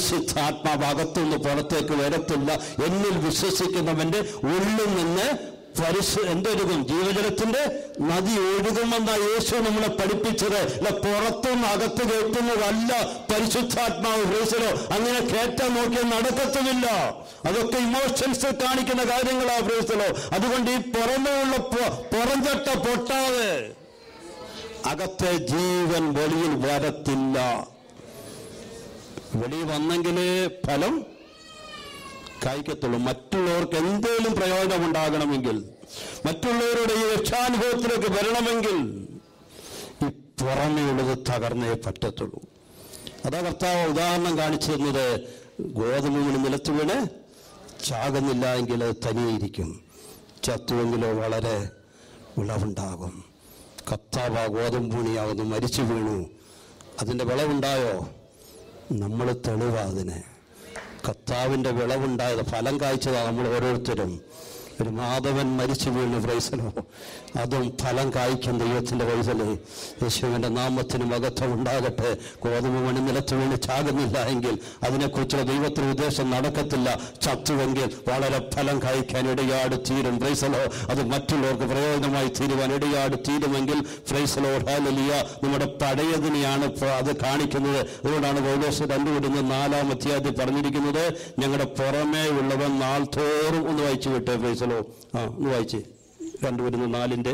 പരിശുദ്ധാത്മാവ് അകത്തുനിന്ന് പുറത്തേക്ക് വരത്തില്ല. എന്നിൽ വിശ്വസിക്കുന്നവന്റെ ഉള്ളിൽ നിന്ന് എന്തൊഴുകും? ജീവജലത്തിന്റെ നദി ഒഴുകുമെന്ന യേശു നമ്മളെ പഠിപ്പിച്ചത്. അല്ല, പുറത്തുനിന്ന് അകത്ത് കയറ്റുന്നതല്ല പരിശുദ്ധാത്മാവ്. ഫ്രൈസലോ, അങ്ങനെ കയറ്റാൻ നോക്കിയാൽ നടക്കത്തുമില്ല. അതൊക്കെ ഇമോഷൻസ് കാണിക്കുന്ന കാര്യങ്ങളാ ഫ്രൈസലോ. അതുകൊണ്ട് ഈ പുറമേയുള്ള പുറംചട്ട പൊട്ടാതെ അകത്തെ ജീവൻ വെളിയിൽ വരത്തില്ല. വെളിയിൽ വന്നെങ്കിലേ ഫലം കായ്ക്കത്തുള്ളൂ. മറ്റുള്ളവർക്ക് എന്തെങ്കിലും പ്രയോജനം ഉണ്ടാകണമെങ്കിൽ, മറ്റുള്ളവരുടെ ഈ രക്ഷാനുഭവത്തിലേക്ക് വരണമെങ്കിൽ ഈ പുറമെയുള്ളത് തകർന്നേ പറ്റത്തുള്ളൂ. അതാ കർത്താവ് ഉദാഹരണം കാണിച്ചു തന്നത്. ഗോതമ്പ് നിലത്ത് വീണ് ചാകുന്നില്ല എങ്കിൽ അത് തനിയിരിക്കും, ചത്തുവെങ്കിലോ വളരെ വിളവുണ്ടാകും. കർത്താവ് ഗോതമ്പൂണിയാകുന്നു, മരിച്ചു വീണു, അതിൻ്റെ വിളവുണ്ടായോ? നമ്മൾ തെളിവാ അതിന്. കർത്താവിൻ്റെ വിളവുണ്ടായത്, ഫലം കായ്ച്ചതാണ് നമ്മൾ ഓരോരുത്തരും. ഒരു മാധവൻ മരിച്ചു വീണു, പ്രൈസലോ, അതും ഫലം കായ്ക്കും ദൈവത്തിൻ്റെ വൈസലേ. യേശുവിൻ്റെ നാമത്തിന് മഹത്വം ഉണ്ടാകട്ടെ. ഗോതമ്പ് മണി നിലത്ത് വീണ് ചാകുന്നില്ല എങ്കിൽ അതിനെക്കുറിച്ചുള്ള ദൈവത്തിന് ഉദ്ദേശം നടക്കത്തില്ല. ചത്തുവെങ്കിൽ വളരെ ഫലം കായ്ക്കാൻ ഇടയാട് തീരും, പ്രൈസലോ. അത് മറ്റുള്ളവർക്ക് പ്രയോജനമായി തീരുവാൻ ഇടയാട് തീരുമെങ്കിൽ പ്രൈസലോ, ഹല്ലേലൂയ, നമ്മുടെ പഴയതിനെയാണ് അത് കാണിക്കുന്നത്. അതുകൊണ്ടാണ് പൗലോസ് 2:4 അധ്യായത്തിൽ പറഞ്ഞിരിക്കുന്നത്, ഞങ്ങളുടെ പുറമേ ഉള്ളവൻ നാൾ തോറും. ഒന്ന് വായിച്ചു വിട്ടേ പ്രൈസലോ. ഒന്ന് വായിച്ചേ 2:4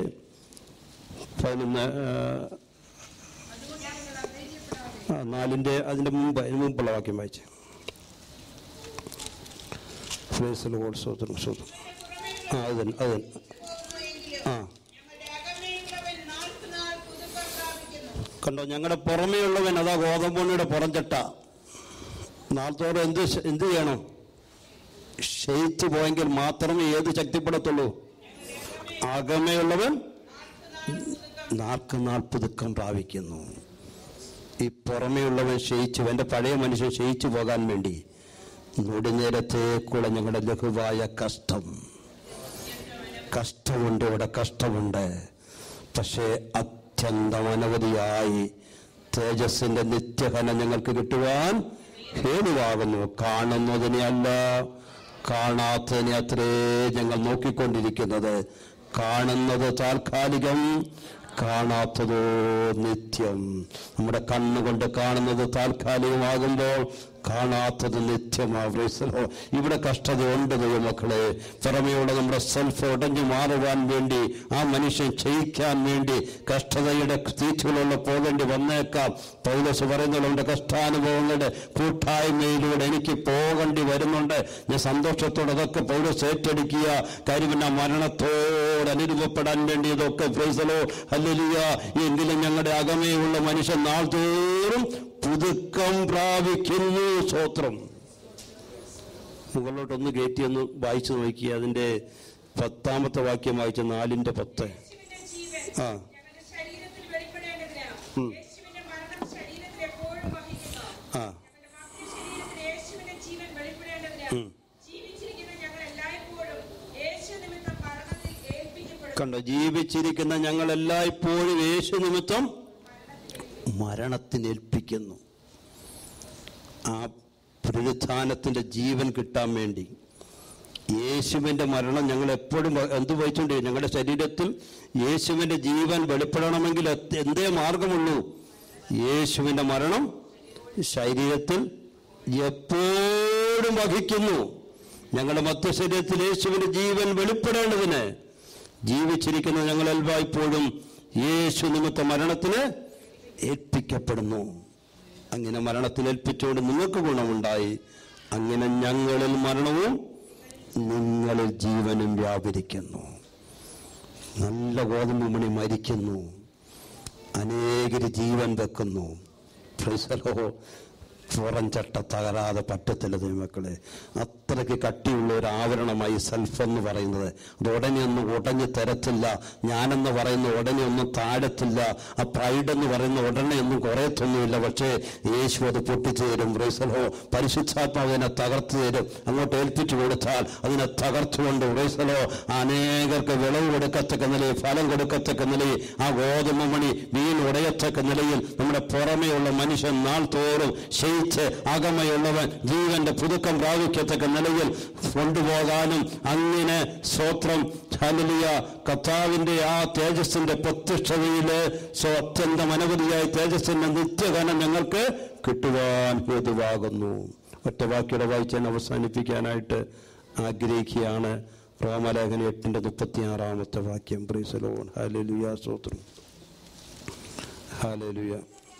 4 അതിന്റെ മുമ്പുള്ള വാക്യം വായിച്ചേ. കണ്ടോ, ഞങ്ങളുടെ പുറമേ ഉള്ളവൻ, അതാ ഗോതമ്പൂണിയുടെ പുറംചട്ട, നാളത്തോടെ എന്ത് ചെയ്യണം? ക്ഷയിച്ചു പോയെങ്കിൽ മാത്രമേ ഏത് ശക്തിപ്പെടത്തുള്ളൂ? അകമയുള്ളവൻ 40 പുതുക്കം പ്രാപിക്കുന്നു. ഈ പുറമെയുള്ളവൻ ക്ഷയിച്ചു, എൻ്റെ പഴയ മനുഷ്യൻ ക്ഷയിച്ചു പോകാൻ വേണ്ടി നൊടിനേരത്തേക്കുള്ള ഞങ്ങളുടെ ലഘുവായ കഷ്ടമുണ്ട്, ഇവിടെ കഷ്ടമുണ്ട്. പക്ഷേ അത്യന്തം അനവധിയായി തേജസ്സിന്റെ നിത്യഫലം ഞങ്ങൾക്ക് കിട്ടുവാൻ ഹേതുവാകുന്നു. കാണുന്നതിനെ അല്ല, കാണാത്തതിനെ അത്രേ ഞങ്ങൾ നോക്കിക്കൊണ്ടിരിക്കുന്നത്. കാണുന്നത് താൽക്കാലികം, കാണാത്തതോ നിത്യം. നമ്മുടെ കണ്ണുകൊണ്ട് കാണുന്നത് താൽക്കാലികമാകുമ്പോൾ കാണാത്തത് നിത്യമാവോ. ഇവിടെ കഷ്ടതയുണ്ട് ദൈവമക്കളെ. പുറമെയുള്ള നമ്മുടെ സെൽഫ് ഉടഞ്ഞു മാറുവാൻ വേണ്ടി, ആ മനുഷ്യൻ ക്ഷയിക്കാൻ വേണ്ടി കഷ്ടതയുടെ തീച്ചുകളുള്ള പോകേണ്ടി വന്നേക്കാം. പൗലോസ് പറയുന്നുണ്ട്, കഷ്ടാനുഭവങ്ങളുടെ കൂട്ടായ്മയിലൂടെ എനിക്ക് പോകേണ്ടി വരുന്നുണ്ട്. ഞാൻ സന്തോഷത്തോടെ അതൊക്കെ പൗലോസ് ഏറ്റെടുക്കുക. കാര്യം പിന്നെ മരണത്തോട് അനുരൂപപ്പെടാൻ വേണ്ടി ഇതൊക്കെ പ്രൈസലോ ഹല്ലേലൂയ. എങ്കിലും ഞങ്ങളുടെ അകമേയുള്ള മനുഷ്യൻ നാൾ തോറും പുതുക്കം പ്രാപിക്കുന്നു. സ്തോത്രം. മുകളിലോട്ടൊന്ന് കയറ്റിയൊന്ന് വായിച്ചു നോക്കിയ അതിന്റെ 10ാമത്തെ വാക്യം വായിച്ച 4:10. കണ്ടോ, ജീവിച്ചിരിക്കുന്ന ഞങ്ങൾ എല്ലായ്പ്പോഴും യേശു നിമിത്തം മരണത്തിനേൽപ്പിക്കുന്നു. ആ പുനരുത്ഥാനത്തിന്റെ ജീവൻ കിട്ടാൻ വേണ്ടി യേശുവിന്റെ മരണം ഞങ്ങൾ എപ്പോഴും എന്ത് വഹിച്ചുകൊണ്ട്, ഞങ്ങളുടെ ശരീരത്തിൽ യേശുവിന്റെ ജീവൻ വെളിപ്പെടണമെങ്കിൽ എന്തേ മാർഗമുള്ളൂ? യേശുവിന്റെ മരണം ശരീരത്തിൽ എപ്പോഴും വഹിക്കുന്നു. ഞങ്ങളുടെ മധ്യശരീരത്തിൽ യേശുവിന്റെ ജീവൻ വെളിപ്പെടേണ്ടതിന് ജീവിച്ചിരിക്കുന്ന ഞങ്ങൾ എല്ലായ്പ്പോഴും യേശു നിമിത്ത മരണത്തിന് ഏൽപ്പിക്കപ്പെടുന്നു. അങ്ങനെ മരണത്തിൽ ഏൽപ്പിച്ചുകൊണ്ട് നിങ്ങൾക്ക് ഗുണമുണ്ടായി. അങ്ങനെ ഞങ്ങളിൽ മരണവും നിങ്ങളിൽ ജീവനും വ്യാപരിക്കുന്നു. നല്ല ഗോതമ്പ് മണി മരിക്കുന്നു, അനേകര് ജീവൻ വെക്കുന്നു. പുറംചട്ട തകരാതെ പറ്റത്തില്ല ദൈവമക്കളെ. അത്രയ്ക്ക് കട്ടിയുള്ള ഒരു ആവരണമായി സെൽഫ് എന്ന് പറയുന്നത്. അത് ഉടനെ ഒന്നും ഉടഞ്ഞു തരത്തില്ല. ഞാനെന്ന് പറയുന്ന ഉടനെ ഒന്നും താഴത്തില്ല. ആ പ്രൈഡ് എന്ന് പറയുന്ന ഉടനെ ഒന്നും കുറയത്തൊന്നുമില്ല. പക്ഷേ യേശു അത് പൊട്ടിച്ചു തരും. പ്രൈസലോ, പരിശുദ്ധാത്മാവിനെ തകർത്തു തരും. അങ്ങോട്ട് ഏൽപ്പിച്ചു കൊടുത്താൽ അതിനെ തകർത്തുകൊണ്ട് പ്രൈസലോ അനേകർക്ക് വിളവ് കൊടുക്കത്തക്ക നിലയിൽ, ഫലം കൊടുക്കത്തക്ക നിലയിൽ, ആ ഗോതമ്പ് മണി വീണ് ഉടയത്തക്ക നിലയിൽ നമ്മുടെ പുറമേയുള്ള മനുഷ്യൻ നാൾ തോറും ജയിച്ച് അകമയുള്ളവൻ ജീവന്റെ പുതുക്കം പ്രാപിക്കത്തക്ക നിലയിൽ കൊണ്ടുപോകാനും അങ്ങനെ സ്തോത്രം ഹല്ലേലൂയ കർത്താവിന്റെ ആ തേജസ്സിന്റെ പ്രത്യക്ഷതയില് അത്യന്തം അനവധിയായ തേജസ്സിന്റെ നിത്യഗാനം ഞങ്ങൾക്ക് കിട്ടുവാൻ ഹേതുവാകുന്നു. ഒറ്റ വാക്യോടെ വായിച്ചാൽ അവസാനിപ്പിക്കാനായിട്ട് ആഗ്രഹിക്കുകയാണ്. റോമലേഖനം 8:36 വാക്യം. Praise the Lord. ഹല്ലേലൂയ, സ്തോത്രം, ഹല്ലേലൂയ.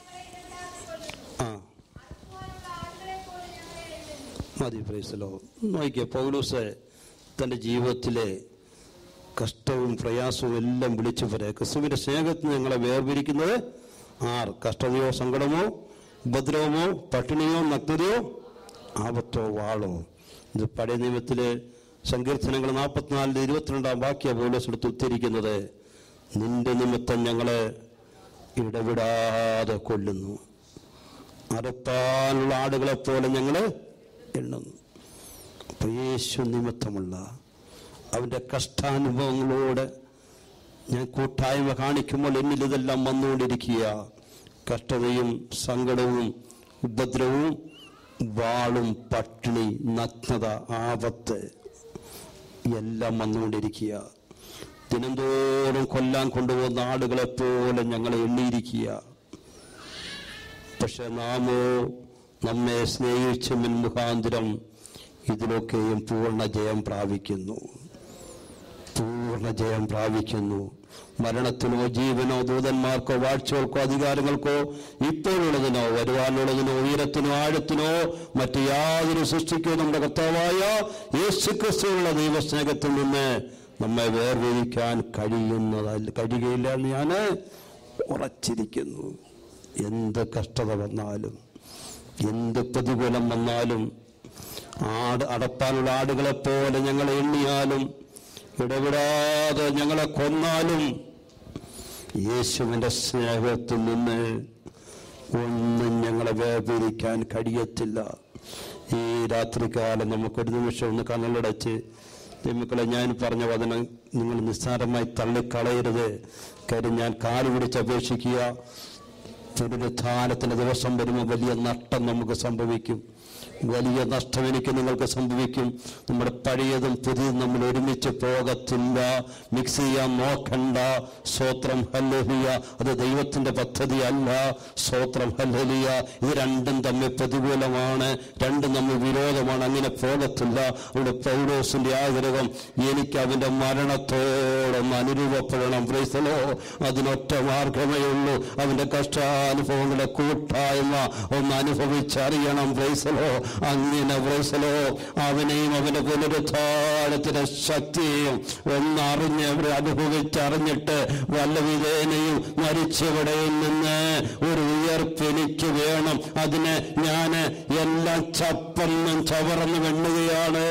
മതി. Praise the lord. നോക്കിയേ, പൗലോസ് തൻ്റെ ജീവിതത്തിലെ കഷ്ടവും പ്രയാസവും എല്ലാം വിളിച്ചു പറയാം. ക്രിസ്തുവിന്റെ സ്നേഹത്തിന് ഞങ്ങളെ വേർപിരിക്കുന്നത് കഷ്ടതയോ സങ്കടമോ ഉപദ്രവമോ പട്ടിണിയോ നഗ്നതയോ ആപത്തോ വാളോ. ഇത് പഴയ നിയമത്തിലെ സങ്കീർത്തനങ്ങൾ 44:22 വാക്യ പൗലോസ് എടുത്ത് ഉദ്ധരിക്കുന്നത്, നിന്റെ നിമിത്തം ഞങ്ങളെ ഇടവിടാതെ കൊല്ലുന്നു, അറുപ്പാനുള്ള ആടുകളെപ്പോലെ ഞങ്ങളെ എണ്ണുന്നു. അപ്പൊ യേശു നിമിത്തമുള്ള അവൻ്റെ കഷ്ടാനുഭവങ്ങളോട് ഞാൻ കൂട്ടായ്മ കാണിക്കുമ്പോൾ എന്നിൽ ഇതെല്ലാം വന്നുകൊണ്ടിരിക്കുക. കഷ്ടതയും സങ്കടവും ഉപദ്രവവും വാളും പട്ടിണി നഗ്നത ആപത്ത് എല്ലാം വന്നുകൊണ്ടിരിക്കുക. ദിനംതോറും കൊല്ലാൻ കൊണ്ടുപോകുന്ന ആടുകളെപ്പോലെ ഞങ്ങളെ എണ്ണിയിരിക്കുക. പക്ഷെ നാമോ നമ്മെ സ്നേഹിച്ച മുഖാന്തരം ഇതിലൊക്കെയും പൂർണ്ണ ജയം പ്രാപിക്കുന്നു. മരണത്തിനോ ജീവനോ ദൂതന്മാർക്കോ വാഴ്ചകൾക്കോ അധികാരങ്ങൾക്കോ ഇപ്പോഴുള്ളതിനോ വരുവാനുള്ളതിനോ ഉയരത്തിനോ ആഴത്തിനോ മറ്റു യാതൊരു സൃഷ്ടിക്കോ നമ്മുടെ കർത്താവായ യേശുക്രിസ്തുവിനുള്ള ദൈവസ്നേഹത്തിൽ നിന്ന് നമ്മെ വേർതിരിക്കാൻ കഴിയുകയില്ല എന്ന് ഞാൻ ഉറച്ചിരിക്കുന്നു. എന്ത് കഷ്ടത വന്നാലും എന്ത് പ്രതികൂലം വന്നാലും അടപ്പാനുള്ള ആടുകളെപ്പോലെ ഞങ്ങളെ എണ്ണിയാലും ഇടപെടാതെ ഞങ്ങളെ കൊന്നാലും യേശുവിന്റെ സ്നേഹത്തിൽ നിന്ന് ഒന്നും ഞങ്ങളെ വേർതിരിക്കാൻ കഴിയത്തില്ല. ഈ രാത്രികാലം നമുക്കൊരു നിമിഷം ഒന്ന് കണ്ണുകളടച്ച് ദൈവമക്കളെ, ഞാൻ പറഞ്ഞ വചനം നിങ്ങൾ നിസ്സാരമായി തള്ളിക്കളയരുത്. കാര്യം ഞാൻ കാല് പിടിച്ച് അപേക്ഷിക്കുക, പുനരുത്ഥാനത്തിന്റെ ദിവസം വരുമ്പോൾ വലിയ നഷ്ടം നമുക്ക് സംഭവിക്കും. വലിയ നഷ്ടം എനിക്ക് നിങ്ങൾക്ക് സംഭവിക്കും. നമ്മുടെ പഴയതും പുതിയതും നമ്മൾ ഒരുമിച്ച് പോകത്തില്ല. മിക്സ് ചെയ്യാൻ നോക്കണ്ട. സ്തോത്രം, ഹല്ലേലൂയ. അത് ദൈവത്തിന്റെ പദ്ധതി അല്ല. സ്തോത്രം, ഹല്ലേലൂയ. ഇത് രണ്ടും തമ്മിൽ പ്രതികൂലമാണ്, രണ്ടും തമ്മിൽ വിരോധമാണ്. അങ്ങനെ പോകത്തില്ല. അവിടെ പൗലോസിന്റെ ആഗ്രഹം, എനിക്ക് അവന്റെ മരണത്തോടൊന്ന് അനുരൂപപ്പെടണം. Praise the lord. അതിനൊറ്റ മാർഗമേ ഉള്ളൂ. അവന്റെ കഷ്ടാനുഭവങ്ങളുടെ കൂട്ടായ്മ ഒന്ന് അനുഭവിച്ചറിയണം. Praise the lord. അങ്ങനെ പ്രൈസ് ദി ലോർഡ് അവനെയും അവന്റെ പുനരുത്ഥാനത്തിന്റെ ശക്തിയെയും ഒന്നറിഞ്ഞ് അവരെ അനുഭവിച്ചറിഞ്ഞിട്ട് വല്ല വിധേനയും മരിച്ചവിടയിൽ നിന്ന് ഒരു ഉയർപ്പെനിക്ക് വേണം. അതിന് ഞാൻ എല്ലാം ചപ്പന്നും ചവറന്ന് വെണ്ണുകയാണ്.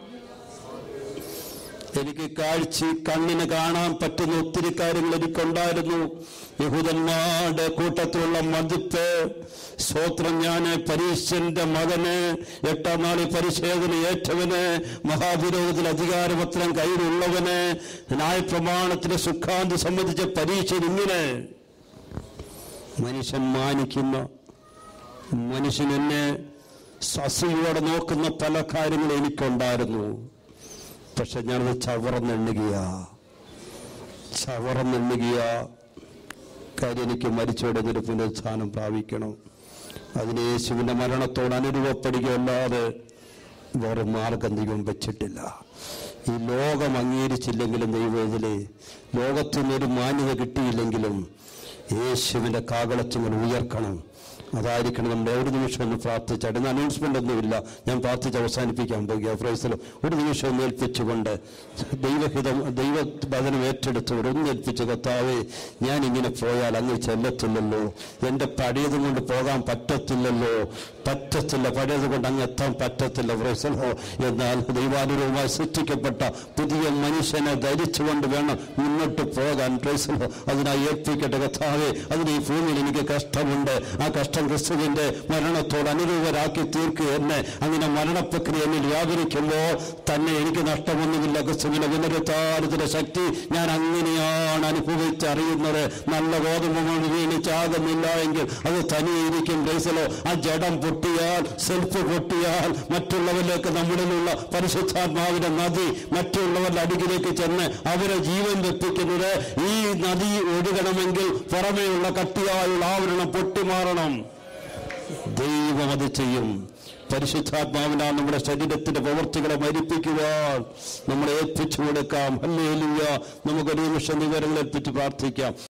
എനിക്ക് കണ്ണിന് കാണാൻ പറ്റുന്ന ഒത്തിരി കാര്യങ്ങൾ എനിക്കുണ്ടായിരുന്നു. യഹൂദന്മാരുടെ കൂട്ടത്തിലുള്ള മതിപ്പ്, സ്തോത്രം, ഞാൻ പരീശന്റെ മകന്, 8-ാം നാളിൽ പരിശോധന ഏറ്റവന്, മഹാപുരോഹിതത്തിൽ അധികാരപത്രം കയ്യിലുള്ളവന്, ന്യായപ്രമാണത്തിന് സുഖാന്തി സംബന്ധിച്ച പരീക്ഷ ഇങ്ങനെ മനുഷ്യൻ മാനിക്കുന്ന, മനുഷ്യൻ എന്നെ സസിയോടെ നോക്കുന്ന പല കാര്യങ്ങളും എനിക്കുണ്ടായിരുന്നു. പക്ഷെ ഞാനത് ചവറന്നെണ്ണുകയാ. കാര്യം എനിക്ക് മരിച്ചോടെ ഒരു പുനരുത്ഥാനം പ്രാപിക്കണം. അതിന് യേശുവിന്റെ മരണത്തോട് അനുരൂപപ്പെടുകയല്ലാതെ വേറെ മാർഗം ദൈവം വെച്ചിട്ടില്ല. ഈ ലോകം അംഗീകരിച്ചില്ലെങ്കിലും ദൈവത്തിലെ ലോകത്തിൽ നിന്നൊരു മാന്യത കിട്ടിയില്ലെങ്കിലും യേശുവിന്റെ കാകളച്ചങ്ങൾ ഉയർക്കണം. അതായിരിക്കണം നമ്മുടെ ഒരു നിമിഷം ഒന്ന് പ്രാർത്ഥിച്ചാൽ. ഇന്ന് അനൗൺസ്മെന്റ് ഒന്നുമില്ല, ഞാൻ പ്രാർത്ഥിച്ച് അവസാനിപ്പിക്കാൻ പോകുക. Praise the lord. ഒരു നിമിഷം ഒന്ന് ഏൽപ്പിച്ചുകൊണ്ട് ദൈവവചനം ഏറ്റെടുത്തവർ ഒന്ന് ഏൽപ്പിച്ച്, കർത്താവേ, ഞാൻ ഇങ്ങനെ പോയാൽ അങ്ങ് ചെല്ലത്തില്ലല്ലോ, എൻ്റെ പഴയതും കൊണ്ട് പോകാൻ പറ്റത്തില്ല, പഴയത് കൊണ്ട് അങ്ങ് എത്താൻ പറ്റത്തില്ല. Praise the lord. എന്നാൽ ദൈവാനുരൂപമായി സൃഷ്ടിക്കപ്പെട്ട പുതിയ മനുഷ്യനെ ധരിച്ചുകൊണ്ട് വേണം മുന്നോട്ട് പോകാൻ. Praise the lord. അതിനായി ഏൽപ്പിക്കട്ടെ. കർത്താവേ, അതിന് ഈ ഭൂമിയിൽ എനിക്ക് കഷ്ടമുണ്ട്. ആ കഷ്ടം ദിവസം ക്രിസ്തുവിന്റെ മരണത്തോട് അനുരൂപരാക്കി തീർക്കുക എന്നെ. അങ്ങനെ മരണപ്രക്രിയ എന്നിൽ വ്യാപരിക്കുമ്പോൾ തന്നെ എനിക്ക് നഷ്ടമൊന്നുമില്ല. ക്രിസ്തുവിന്റെ പുനരുത്ഥാനത്തിന്റെ ശക്തി ഞാൻ അങ്ങനെയാണ് അനുഭവിച്ചറിയുന്നത്. നല്ല ഗോതമ്പ് വീണിച്ചാകുന്നില്ല എങ്കിൽ അത് തനിയിരിക്കും. പ്രൈസലോ, ആ ജഡം പൊട്ടിയാൽ, സെൽഫ് പൊട്ടിയാൽ, മറ്റുള്ളവരിലേക്ക് നമ്മളിലുള്ള പരിശുദ്ധാത്മാവിന്റെ നദി മറ്റുള്ളവരുടെ അടുക്കിലേക്ക് ചെന്ന് അവരെ ജീവൻ വെപ്പിക്കുന്നത്. ഈ നദി ഒഴുകണമെങ്കിൽ പുറമേയുള്ള കട്ടിയായുള്ള ആവരണം പൊട്ടിമാറണം. ദൈവം അത് ചെയ്യും. പരിശുദ്ധാത്മാവിനാണ് നമ്മുടെ ശരീരത്തിന്റെ പ്രവൃത്തികളെ മരിപ്പിക്കുവാൻ നമ്മളെ ഏൽപ്പിച്ചു കൊടുക്കാം. ഹല്ലേലൂയ. നമുക്കൊരു നിമിഷം വിവരങ്ങൾ ഏൽപ്പിച്ച് പ്രാർത്ഥിക്കാം.